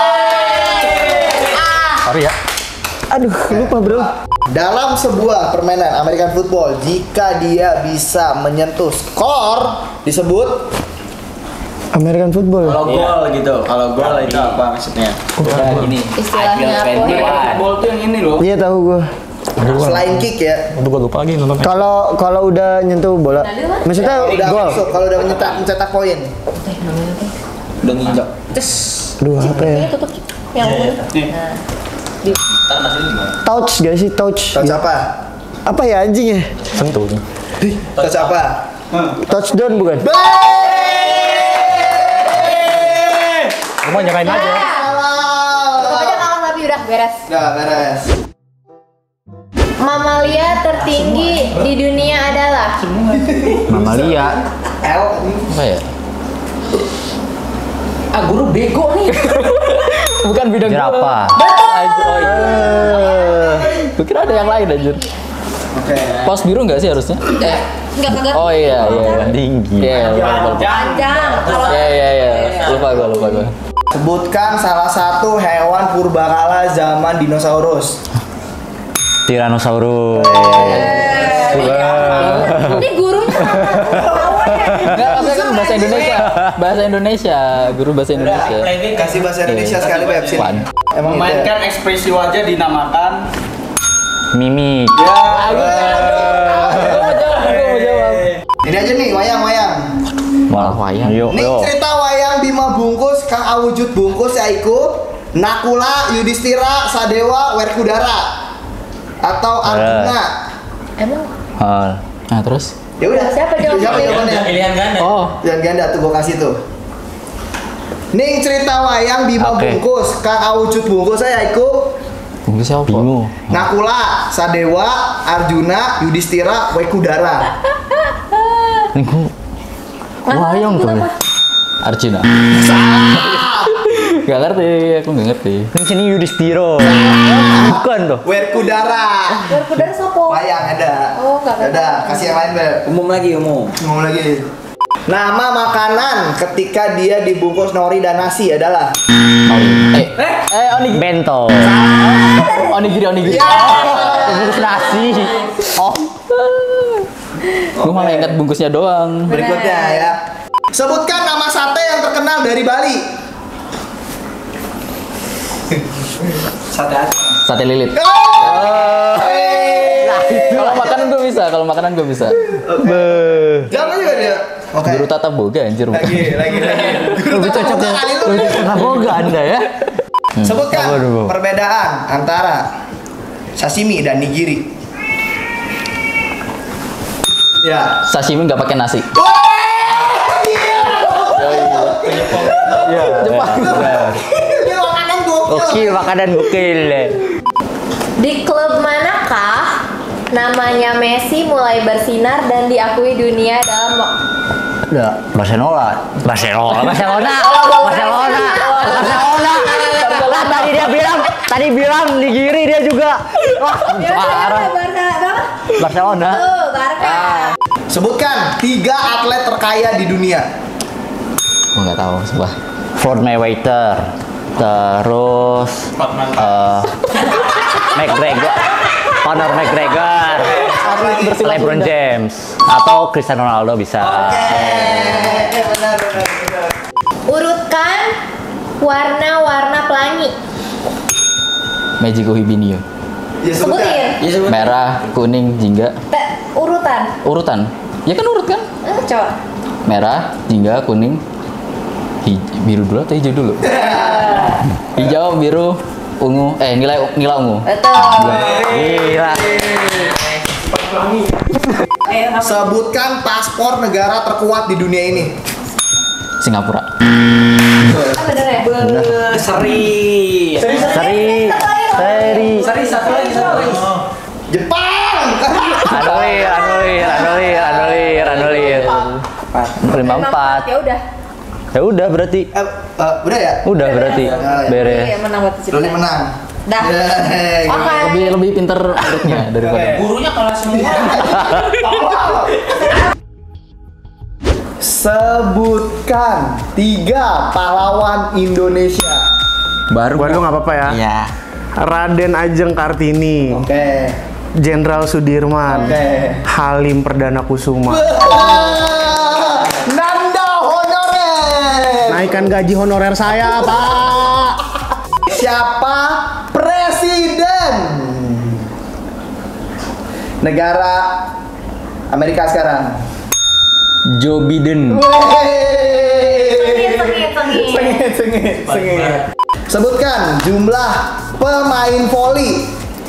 Sorry ya. Aduh lupa bro. Dalam sebuah permainan American football, jika dia bisa menyentuh skor disebut American football. kalau gol gitu kalau gol itu apa maksudnya udah gini Istilahnya apa? football tuh yang ini loh Iya tahu gue. Aduh, gua. selain kick ya. Aduh, gue lupa lagi nonton. Kalau kalau udah nyentuh bola, maksudnya Udah gol. masuk kalau udah mencetak mencetak poin. udah nginjak Aduh apa ya? Ini tutup yang Uli. Nah, di ntar masih gimana Touch gak sih touch? Touch apa? Apa ya anjing ya? Sentuh. Touch apa? Touchdown bukan? Gue mah nyerain aja. Tetap aja kalah tapi udah beres. Udah beres. Mamalia tertinggi di dunia adalah? Mamalia. Apa ya? Ah, guru bego nih. Bukan bidang gua. Jerapah. Betul. Oh, iya. Gue kira ada yang lain anjir. Oke. Paus biru nggak sih harusnya? Eh. Enggak kagak. Oh iya iya. iya. Tinggi. Iya, lupa lupa. lupa. Panjang. Kalau Iya iya iya. Lupa gua lupa gua. Sebutkan salah satu hewan purbakala zaman dinosaurus. Tyrannosaurus. ini gurunya Enggak, maksudnya kan bahasa Indonesia. Bahasa Indonesia, guru bahasa Indonesia. Kasih bahasa Indonesia sekali Beb sini. Pan. Emang Memainkan ekspresi wajah dinamakan Mimik. Ya. Gua mau jawab, gua mau jawab. Ini aja nih wayang-wayang. Malah wayang. Yuk, Nih yuk. cerita wayang Bima Bungkus Kang Awujud Bungkus yaiku Nakula, Yudhistira, Sadewa, Werkudara atau Arjuna. emang Oh. Nah, terus? Ya udah. Siapa jawab? Siapa jawabannya? Pilihan ganda. Oh, Jangan ganda tuh gua kasih tuh. Ning cerita wayang Bima Oke. Bungkus Kang Awujud Bungkus saya iku tunggu siapa? Bingung. Nakula, Sadewa, Arjuna, Yudhistira, Werkudara. Ini gua wayang tuh. Arjuna. Gak ngerti, aku gak ngerti. Ini sini Yudhistira. Bukan tuh. Werkudara. Werkudara sopo? Wayang ada. Oh, nggak ada. Ada, kasih yang lain, Beb. Umum lagi umum. Ngomong lagi. Nama makanan ketika dia dibungkus nori dan nasi adalah Eh, eh, onigiri. Bento. Onigiri, onigiri. Bungkus nasi. Oh. Gue malah ingat bungkusnya doang. berikutnya ya. Sebutkan nama sate yang terkenal dari Bali. Sate aja. Sate lilit. Kalau makanan gue bisa, kalau makanan gue bisa. Jangan juga dia. Oke. Guru tata boga anjir bukan. Lagi, lagi, lagi. Lebih cocok ya. Lebih cocok boga Anda ya. Sebutkan Apa dulu? perbedaan antara sashimi dan nigiri. Ya. Sashimi nggak pakai nasi. Iya. Jepang. Ini makanan gokil. Oke, makanan gokil. Di klub manakah namanya Messi mulai bersinar dan diakui dunia dalam Udah, Barcelona. Barcelona. Barcelona. Barcelona. Barcelona. Lah tadi dia bilang, tadi bilang nigiri dia juga. Wah, parah. Barcelona. Tuh, Barca. Sebutkan tiga atlet terkaya di dunia. Gue nggak tahu, sumpah. Floyd Mayweather. Terus eh McGregor. Conor McGregor. LeBron James atau Cristiano Ronaldo bisa. Eh, benar, benar, benar. Urutkan warna-warna pelangi. Magico Hibinio. Ya sebutkan. Sebutin. Ya sebut. Merah, kuning, jingga. Te- urutan. Urutan. Ya kan urut kan? Hmm, coba. Merah, jingga, kuning, hij- biru dulu atau hijau dulu? Hijau, biru, ungu. Eh, nilai nilai ungu. Betul. Gila. Sebutkan paspor negara terkuat di dunia ini. Singapura. Ah, bener ya? Seri. Seri. Seri. Seri satu lagi satu lagi. Jepang. Anulir, anulir, anulir, anulir, anulir. Lima empat. Ya udah. Ya udah berarti. Eh, eh, udah ya? Udah berarti. Iya, Beres. menang buat cerita. Loli menang. Dah. Yeay. Oke. Lebih lebih pinter urutnya daripada. Gurunya kalah semua. Sebutkan tiga pahlawan Indonesia. Baru. Baru nggak apa-apa ya. Iya. Raden Ajeng Kartini, Oke. Jenderal Sudirman, Oke. Halim Perdana Kusuma. Nanda honorer. Naikkan gaji honorer saya, Pak. Siapa presiden negara Amerika sekarang? Joe Biden. Sengit, sengit, sengit. Sengit, sengit, sengit. Sebutkan jumlah pemain voli.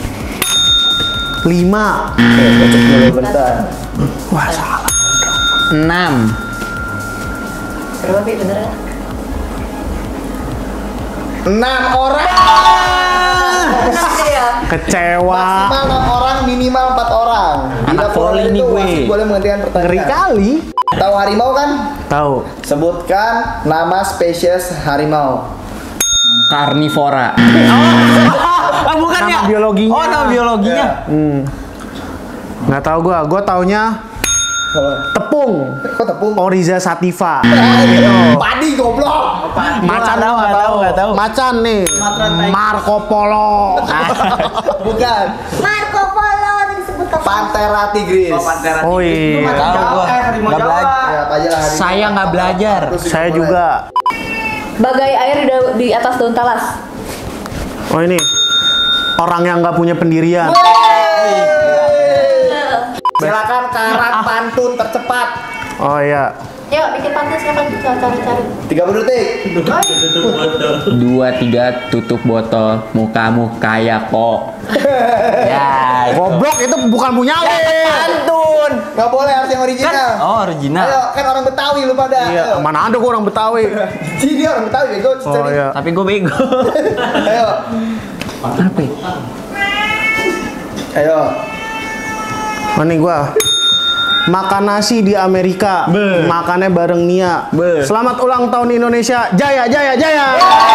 Lima. Oke, cocok dulu bentar. Wah, salah. Enam. Berapa, Pi? Bener nggak? Enam orang. Iya. Kecewa. Maksimal enam orang, minimal empat orang. Anak volley nih gue. Wasit boleh menghentikan Ngeri pertandingan. kali. Tahu harimau kan? Tahu. Sebutkan nama spesies harimau. Karnivora. Ah, bukan Nama ya? biologinya. Oh, nama biologinya. Hmm. Nggak tahu gua. Gua taunya tepung. Kok tepung? Oriza sativa. Padi goblok. Macan tahu, nggak tahu, nggak tahu. Macan nih. Marco Polo. Bukan. Marco Polo disebut apa? Panthera tigris. Oh iya. Tahu gua. Nggak belajar. Ya, apa aja lah harimau. Saya nggak belajar. Terus Saya mulai. juga. Bagai air di, da- di atas daun talas. Oh ini. Orang yang nggak punya pendirian. Silakan karat pantun tercepat. Oh iya. Yuk, bikin pantun siapa? Cari-cari. tiga puluh detik. Dua tiga tutup botol. Mukamu kayak kok. Ya. Goblok itu bukan punya lu. Pantun. Gak boleh, harus yang original. Oh, original. Ayo, kan orang Betawi lu pada. Iya, Ayo. mana ada gua orang Betawi. Jadi dia orang Betawi, bego. Oh iya. Tapi gue bego. Ayo. Apa? ya? Ayo. Oh, nih gua. Makan nasi di Amerika, makannya bareng Nia. Selamat ulang tahun Indonesia, jaya jaya jaya.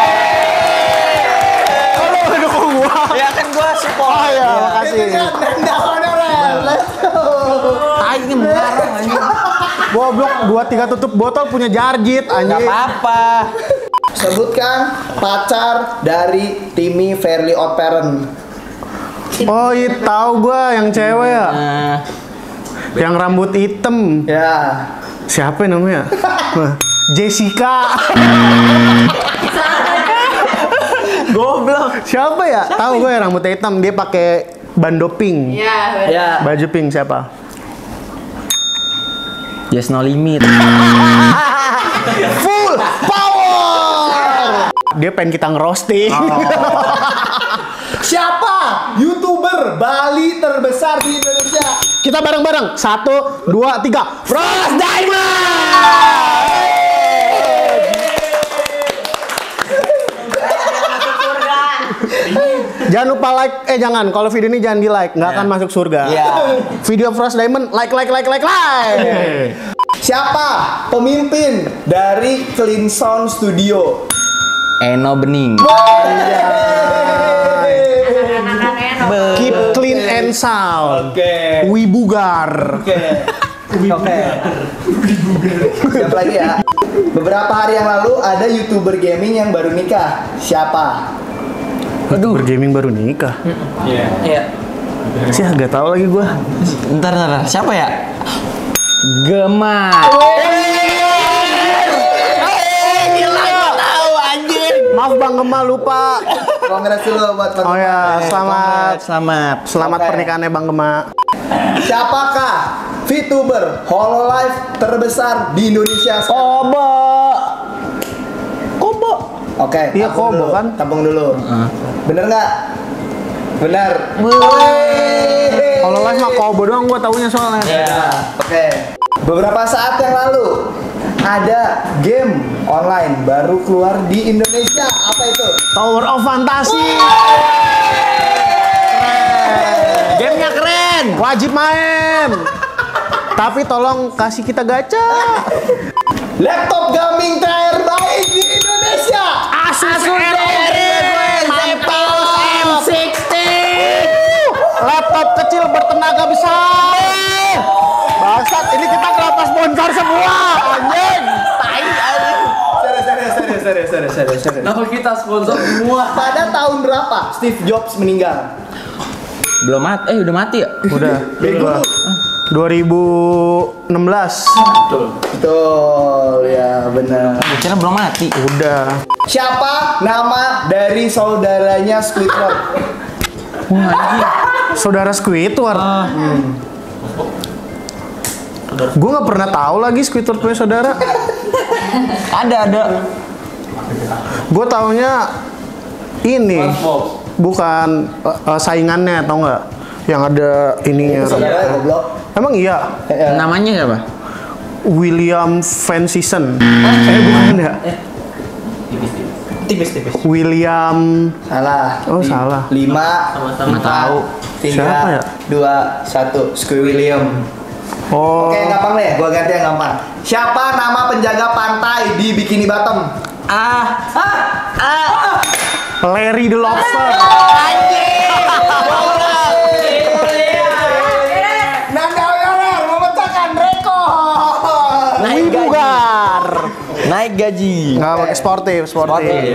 Kalau dukung gua. Ya kan gua support. Oh ya, makasih. Itu kan Nanda Honorer. Let's go. Tai ini mengarang anjing. Goblok, dua tiga tutup botol punya jarjit Enggak anjing. apa-apa. Sebutkan pacar dari Timmy Fairly Odd Parent. Oh iya, tahu gua yang cewek ya. Nah, Yang rambut hitam. Ya. Siapa namanya? Jessica. Goblok. Siapa ya? Tahu gue yang rambut hitam, dia pakai bando pink. Iya, Ya. Baju pink siapa? Yes no limit. Full power. Dia pengen kita ngerosting. Siapa YouTuber Bali terbesar di Indonesia? Kita bareng-bareng. Satu, dua, tiga. Frost Diamond. Jangan lupa like, eh jangan. Kalau video ini jangan di like, nggak akan masuk surga. Iya. Video Frost Diamond, like, like, like, like, like. Siapa pemimpin dari Clean Sound Studio? Eno Bening. Keep clean and sound. Oke. Wibugar. Oke. Oke. Siapa lagi ya? Beberapa hari yang lalu ada YouTuber gaming yang baru nikah. Siapa? Aduh. Bergaming baru nikah. Iya. Sih agak tahu lagi gua. Ntar, ntar, siapa ya? Gema. Maaf Bang Gema lupa. Kongres dulu buat Bang Oh Gema. ya, selamat Selamat. selamat Oke. pernikahannya Bang Gema. Siapakah VTuber Hololive terbesar di Indonesia sekarang? Kobo. Kobo. Oke, Iya, tampung Kobo dulu, kan? Tampung dulu. Bener nggak? Bener. Kalau live mah Kobo doang gua taunya soalnya. Oke. Beberapa saat yang lalu ada game online baru keluar di Indonesia. Apa itu? Tower of Fantasy. Gamenya keren. Wajib main. Tapi tolong kasih kita gacha. Laptop gaming terbaik di Indonesia. Asus R O G mantap. M enam puluh. Laptop kecil bertenaga besar. Bangsat, ini kita kenapa sponsor semua? Anjing. Serius, serius, serius, serius, serius, serius, serius. Nah, kita sponsor semua. Pada tahun berapa Steve Jobs meninggal? Belum mati. Eh, udah mati ya? Udah. dua ribu enam belas. Betul, ya benar. Gue kira belum mati. Udah. Siapa nama dari saudaranya Squidward? Saudara Squidward. Hmm. Gue nggak pernah tahu lagi Squidward punya saudara. Ada, ada. Gue taunya ini bukan uh, uh, saingannya, tau nggak? Yang ada ininya. Saudaranya goblok. Emang iya? Namanya siapa? William Van Sisen. Eh bukan ya? Tipis-tipis. William. Salah. Oh, Li- salah. Lima, Sama-sama empat, tahu. tiga, Siapa ya? dua, satu. Squid William. Oh. Oke, gampang deh. Gua ganti yang gampang. Siapa nama penjaga pantai di Bikini Bottom? Ah, Ah, ah. Larry the Lobster. Nanda Oyoler memecahkan rekor. naik gaji. Bugar. Naik gaji. Nggak pakai sportif, sportif.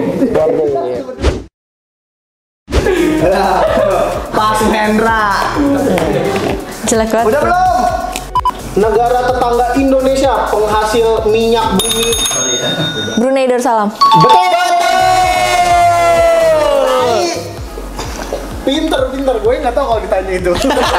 Pak Suhendra. Jelek banget. Udah belum? Negara tetangga Indonesia penghasil minyak bumi. Brunei Darussalam. Betul. Pinter, pinter. Gue nggak tahu kalau ditanya itu.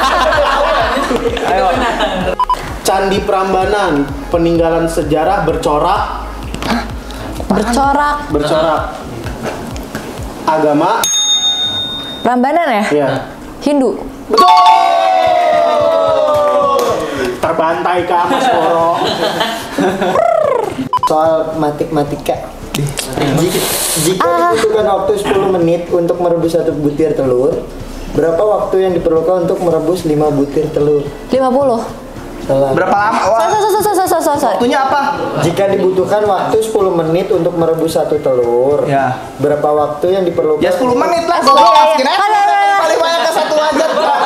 Ayo. Candi Prambanan, peninggalan sejarah bercorak, Bercorak. bercorak. Agama, Prambanan ya? ya. Hindu. Terbantai ke Mas Boro. Soal matematika. Jika, jika dibutuhkan waktu sepuluh menit untuk merebus satu butir telur, berapa waktu yang diperlukan untuk merebus lima butir telur? lima puluh. Salah. Berapa lama? Wah, So, so, so, so, so, so, so, so. waktunya apa? Jika dibutuhkan waktu sepuluh menit untuk merebus satu telur, Ya. berapa waktu yang diperlukan? Ya sepuluh menit lah. Iya, iya, iya. Kirain Aduh, aduh, aduh. paling banyak ke satu aja.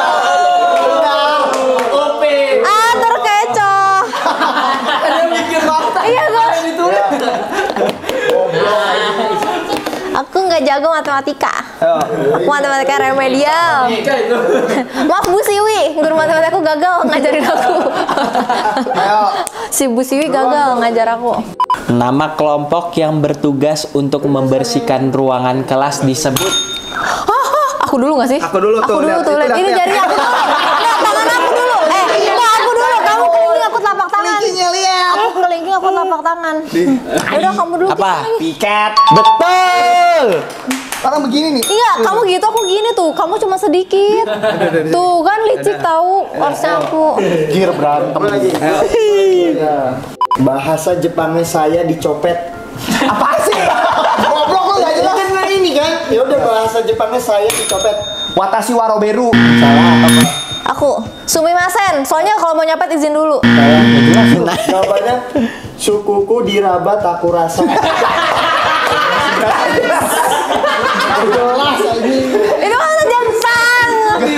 Ah, terkecoh. Ada mikir banget. Iya, gue. Aku nggak jago matematika. Aku matematika remedial. Maaf Bu Siwi, guru matematika aku gagal ngajarin aku. Ayo. Si Bu Siwi gagal ngajar aku. Nama kelompok yang bertugas untuk membersihkan ruangan kelas disebut. Hah, hah, aku dulu nggak sih? Aku dulu tuh, Aku dulu lihat. tuh. Itu lihat. Ini lihat. jari aku dulu. Lihat tangan aku dulu. Eh, enggak aku dulu. Kamu kelingking, aku telapak tangan. Kelingkingnya lihat. Aku kelingking, aku telapak tangan. Udah kamu dulu. Apa? kita lagi. Piket. Betul. Orang begini nih. Iya, kamu gitu, aku gini tuh. Kamu cuma sedikit. Tuh kan licik tahu. Harusnya aku. Gir berantem. Ya. Bahasa Jepangnya saya dicopet. Apa sih? Goblok lu enggak jelas. Kan ini kan? Ya udah bahasa Jepangnya saya dicopet. Watashi waroberu. Salah. Aku. Sumimasen. Soalnya kalau mau nyopet izin dulu. Salah. Jelas. Jawabannya sukuku diraba tak kurasa. Jelas ini. Itu kan Jepang.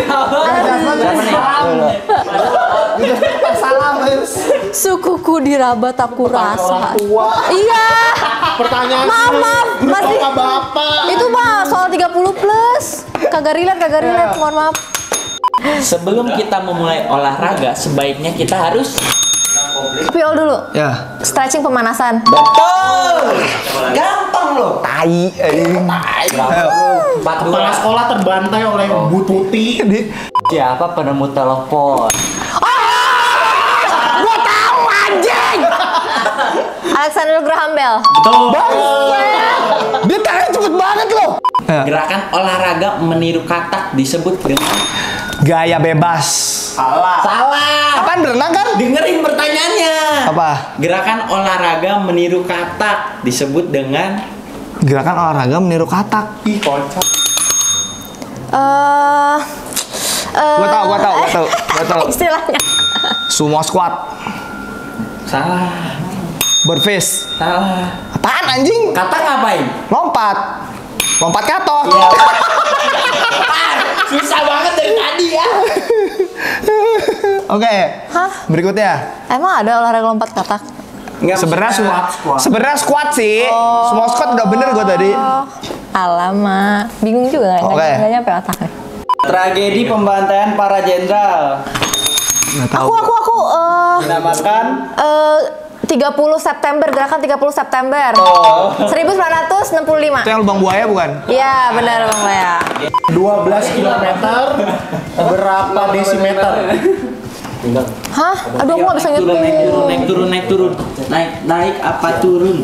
Salam guys. Sukuku dirabat aku rasa. Iya. Pertanyaan Maaf, maaf. Masih. bapak. Itu mah soal tiga puluh plus. Kagak relate, kagak relate. Mohon maaf. Sebelum kita memulai olahraga, sebaiknya kita harus. Piol dulu. Ya. Stretching pemanasan. Betul. Gampang loh. Tai. Ayo. Empat Kepala dua. sekolah terbantai oleh Bu Tuti. Siapa penemu telepon? Gua tahu anjing. Alexander Graham Bell. Betul. Dia tangannya cepet banget loh. Gerakan olahraga meniru katak disebut dengan. Gaya bebas. Salah. Salah. Apaan berenang kan? Dengerin pertanyaannya. Apa? Gerakan olahraga meniru katak disebut dengan. Gerakan olahraga meniru katak. Ih, kocak. Eh eh, Gua tahu, gua tahu, gua tahu, gua tahu. Istilahnya. Sumo squat. Salah. Burpees. Salah. Apaan anjing? Katak ngapain? Lompat. Lompat katok. Susah banget dari tadi ya. Oke. Hah? Berikutnya. Emang ada olahraga lompat katak? Sebenarnya squat. Sebenarnya squat sih. Oh. Semua squat udah bener gua tadi. Alamak, bingung juga nggak Oke. okay. nggak nyampe otaknya. Tragedi pembantaian para jenderal Nggak tahu. Aku aku aku eh dinamakan eh, tiga puluh September, gerakan tiga puluh September. seribu sembilan ratus enam puluh lima. Itu yang lubang buaya bukan? Iya, benar Bang Lea. dua belas kilometer berapa desimeter? Hah? Aduh, aku nggak bisa turun naik turun ngitung. naik turun naik turun naik naik apa turun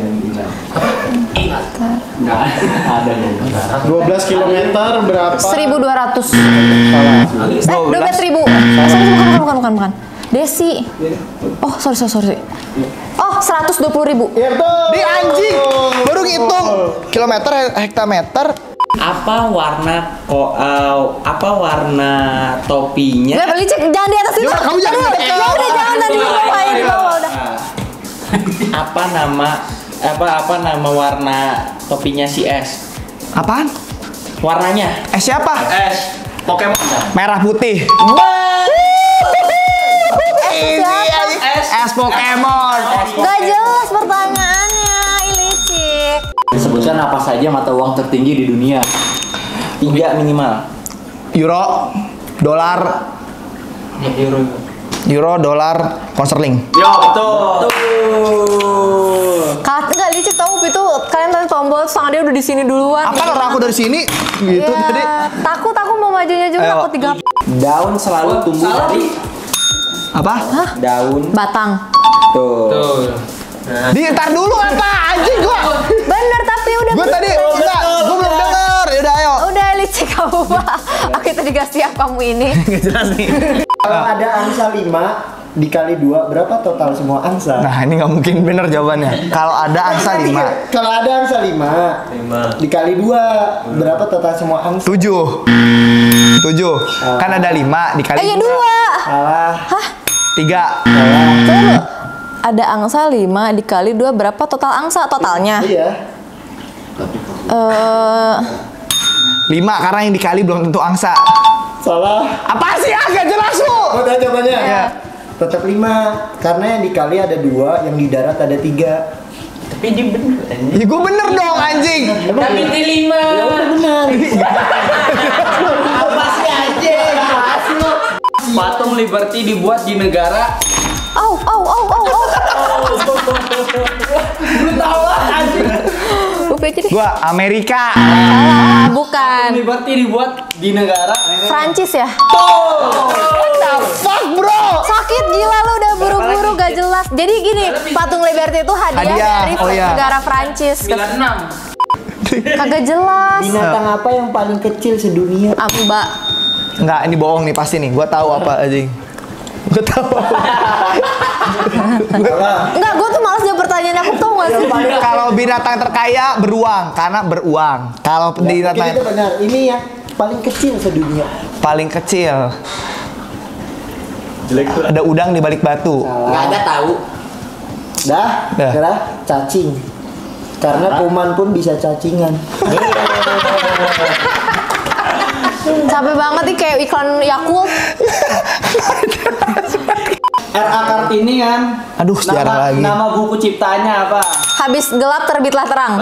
nggak ada dua belas kilometer berapa? seribu dua ratus. Eh, dua belas ribu. Eh, sorry, bukan, bukan, bukan, bukan, bukan. Desi. Oh, sorry, sorry, sorry. Oh, seratus dua puluh ribu. Iya betul. Di anjing. Baru ngitung kilometer, hektameter. Apa warna ko, uh, apa warna topinya? Gak beli cek, jangan di atas itu. Yaudah, kamu jangan Aduh, di atas. ya udah jangan di bawah ya di bawah udah. Apa nama apa apa nama warna topinya si S? Apaan? Warnanya? Eh siapa? S. Pokemon. Merah putih. Es Pokemon. Gak jelas pertanyaannya, ilicik. Disebutkan apa saja mata uang tertinggi di dunia? Tiga minimal. Euro, dolar, Euro. euro, dolar, pound sterling. Yo betul. Kak, enggak licik tau itu kalian tadi tombol terus tangan dia udah di sini duluan. Apa orang aku dari sini? Gitu Iya, tadi. takut aku mau majunya juga Ayo. aku tiga Daun selalu tumbuh dari Apa? daun. batang. Tuh. Di ntar dulu apa anjing gua. Bener tapi udah. Gua tadi enggak, gua belum denger. Yaudah ayo. Udah licik kamu Pak. Aku itu juga siap kamu ini. Enggak jelas nih. Kalau ada angsa lima dikali dua berapa total semua angsa? Nah, ini nggak mungkin bener jawabannya. Kalau ada angsa lima. Kalau ada angsa lima dikali dua berapa total semua angsa? Tujuh. Tujuh. Kan ada lima dikali Eh ya dua. Salah. Tiga. Tunggu. Ada angsa lima dikali dua berapa total angsa totalnya? Iya. Eh Lima karena yang dikali belum tentu angsa. Salah. Apa sih agak jelas lu? Mau tahu jawabannya? Iya. Tetap lima karena yang dikali ada dua, yang di darat ada tiga. Tapi dia bener. Ya gua bener dong anjing. Tapi ini lima. Ya udah benar. Apa sih aja? Patung Liberty dibuat di negara. au au au au au. Lu tahu lah anjing. Lupa aja deh. Gua Amerika. Salah, bukan. Liberty dibuat di negara. Prancis ya? What the fuck, bro? Sakit gila lu udah buru-buru gak jelas. Jadi gini, patung Liberty itu hadiah, Hadiah, dari oh iya. negara Prancis. sembilan enam. Kagak jelas. Binatang apa yang paling kecil sedunia? Amba. Enggak, ini bohong nih pasti nih. Gua tahu apa anjing. Gua tahu. Enggak, gue tuh malas jawab pertanyaan aku tuh gak sih? Kalau binatang terkaya beruang karena beruang. Kalau Ya, binatang mungkin itu benar. Ini yang paling kecil sedunia. paling kecil ada udang di balik batu. Nggak ada tahu. Dah, Dah. dah, cacing. Karena kuman pun bisa cacingan. Capek banget nih kayak iklan Yakult. R A Kartini kan. Aduh, sejarah nama, lagi. Nama buku ciptaannya apa? Habis gelap terbitlah terang.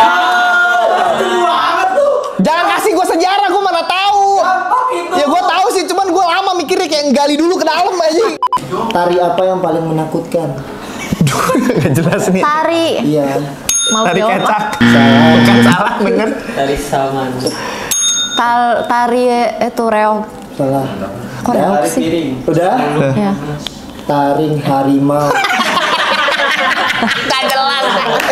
Jangan kasih gue sejarah, gue mana tahu. Ya gue tahu sih, cuman gue lama mikirnya kayak gali dulu ke dalam aja. Tari apa yang paling menakutkan? Gak jelas nih. Tari. Iya. Malu Tari jawab, kecap. Pak. Bukan salah, bener. Dari Salman. Tal tari itu reog. Salah. Kok Dah? reog sih? Piring. Udah? Ya. Taring harimau. Gak jelas.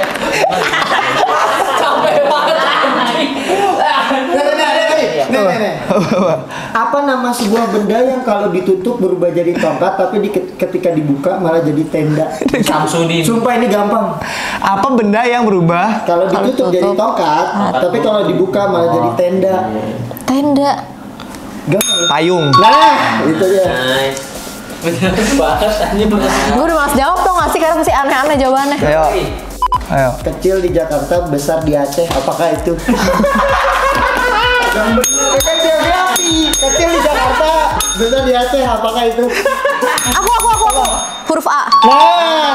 Capek banget anjing. Nih, nih, nih. Apa nama sebuah benda yang kalau ditutup berubah jadi tongkat tapi di, ketika dibuka malah jadi tenda? Samsudin. Sumpah ini gampang. Apa benda yang berubah? Kalau ditutup jadi tutup. tongkat, tapi kalau dibuka malah jadi tenda. Tenda. Gampang. Ya? Payung. Nah, itu dia. Nice. Bener banget anjing. Gue udah malas jawab tuh gak sih karena masih aneh-aneh jawabannya. Ayo. Ayo. Kecil di Jakarta, besar di Aceh. Apakah itu? Yang benar kan geografi. Kecil di Jakarta, besar di Aceh. Apakah itu? Aku, aku, aku, aku. Huruf A. Nah.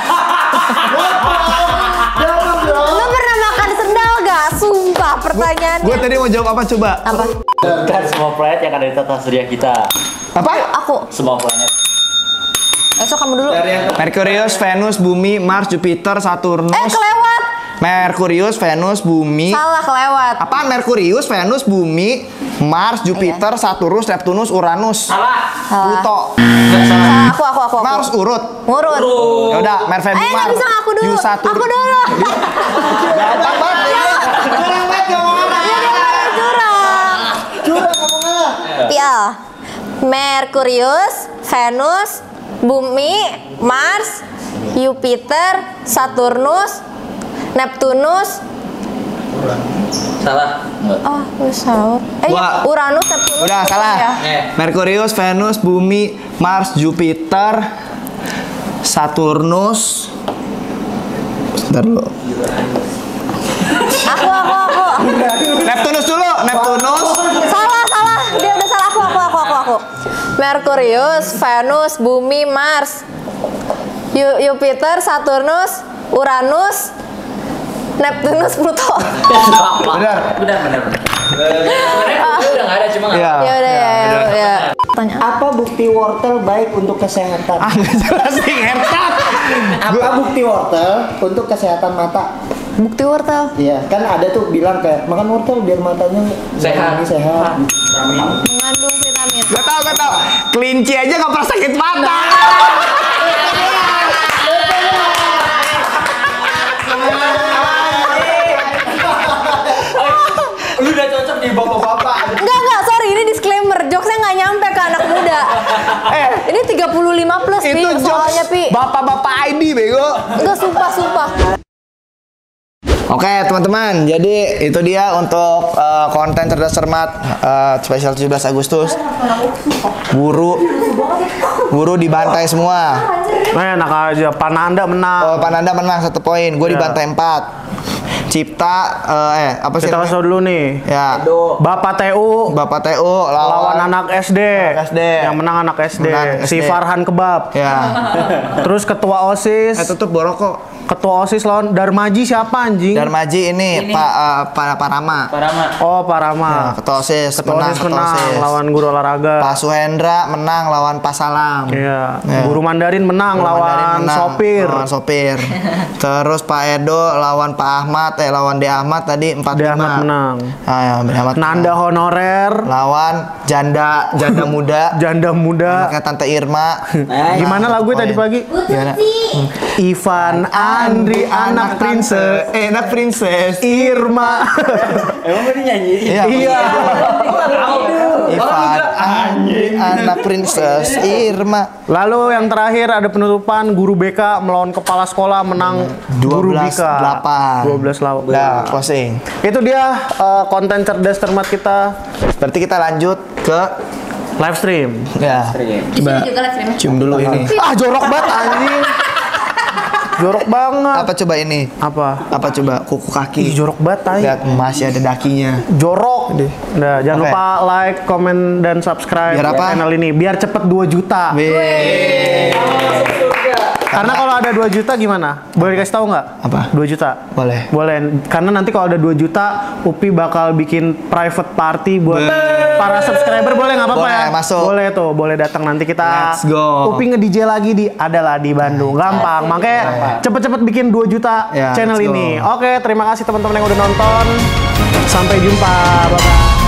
Jawab dong. Lo pernah makan sendal gak? Sumpah pertanyaannya. Gue tadi mau jawab apa coba? Apa? Kan semua planet yang ada di tata surya kita. Apa? Aku. Semua planet. Esok kamu dulu. Merkurius, Venus, Bumi, Mars, Jupiter, Saturnus. Eh kelewat. Merkurius, Venus, Bumi. Salah kelewat. Apa? Merkurius, Venus, Bumi, Mars, Jupiter, Saturnus, Neptunus, Uranus. Salah. Pluto. Salah aku, aku, aku. aku. Mars urut. Ngurut. Ya udah, Merfemi Eh nggak bisa aku dulu. Yu Saturn. Aku dulu. Gampang banget. Curang banget ngomongannya. Curang. Curang ngomongannya. Pial. Merkurius, Venus, Bumi, Mars, Jupiter, Saturnus, Neptunus. Salah. Enggak. Oh, Saur. Eh, Gua- Uranus, Neptunus. Udah Pluto salah. ya. Eh. Merkurius, Venus, Bumi, Mars, Jupiter, Saturnus. Bentar dulu. Aku, aku, aku. Neptunus dulu, Neptunus. Salah, salah. Dia udah salah. Aku, aku, aku, aku, aku. Merkurius, Venus, Bumi, Mars, Yu- Jupiter, Saturnus, Uranus, Neptunus, Pluto. Benar. Benar, benar, benar. Sebenarnya udah nggak ada, cuma nggak Iya. Ya udah ya, ya, ya. Tanya. Apa bukti wortel baik untuk kesehatan? Ah, jelas nih ngentot. Apa bukti wortel untuk kesehatan mata? Bukti wortel. Iya, kan ada tuh bilang kayak makan wortel biar matanya Sehat. ini sehat. Mengandung vitamin. Gak tau, gak tau. Kelinci aja gak pernah sakit mata. Lu udah cocok di bapak-bapak. Enggak, enggak, sorry, ini disclaimer. Jokesnya nggak nyampe ke anak muda. Eh, Ini tiga puluh lima plus, Pi, itu soalnya, jokes Pi. bapak-bapak I D, bego. Enggak, sumpah, sumpah. Oke teman-teman, jadi itu dia untuk uh, konten cerdas cermat uh, spesial tujuh belas Agustus. Guru, guru dibantai semua. Nah, enak aja. Pananda menang. Oh, Pananda menang satu poin, gue Ya. dibantai empat. Cipta, uh, eh apa sih? Kita namanya? kasih dulu nih. Ya, Bapak T U Bapak T U lawan, lawan anak S D. Anak S D. Yang menang anak S D. Menang Si S D. Farhan Kebab. Ya, Terus ketua OSIS. eh tutup borokok. Ketua OSIS lawan Darmaji siapa anjing? Darmaji ini, Ini. Pak uh, Pak Pak Rama. Parama. Oh, Pak Rama. Ya, ketua OSIS Ketua menang, OSIS ketua menang OSIS. lawan guru olahraga. Pak Suhendra menang lawan Pak Salam. Iya. Ya. Guru Mandarin menang Guru lawan Mandarin menang, sopir. Lawan sopir. Terus Pak Edo lawan Pak Ahmad, eh lawan D Ahmad tadi empat Dia lima. Ahmad menang. Ah, ya, D Ahmad Nanda menang. honorer. Lawan janda janda muda. Janda muda. Anaknya Tante Irma. Gimana lagu tadi pagi? Gimana? Ivan Andri anak princess. Eh, anak princess. Irma. Emang gue nyanyi? Iya. Iya. Ivan Andri anak princess Irma. Lalu yang terakhir ada penutupan guru B K melawan kepala sekolah menang guru B K. delapan. dua belas lawan. Udah, closing. Itu dia uh, konten cerdas cermat kita Berarti kita lanjut ke live stream. ya. Coba juga live stream-nya. cium dulu ini. Ah, jorok banget anjing. Jorok banget. Apa coba ini? Apa? Apa coba kuku kaki? Ih, jorok banget tai. Lihat masih ada dakinya. Jorok. Nah, jangan Oke. lupa like, komen, dan subscribe Biar apa? channel ini biar cepet dua juta. Wih. Karena kalau ada dua juta gimana? Boleh dikasih tahu nggak? Apa? dua juta. Boleh. Boleh. Karena nanti kalau ada dua juta, Upi bakal bikin private party buat para subscriber. Boleh nggak apa-apa Boleh, ya? masuk. Boleh tuh, boleh datang nanti kita. Let's go. Upi nge-D J lagi di adalah di Bandung. Gampang. Makanya cepet-cepet bikin dua juta Ya, channel let's go. ini. Oke, terima kasih teman-teman yang udah nonton. Sampai jumpa. Bye-bye.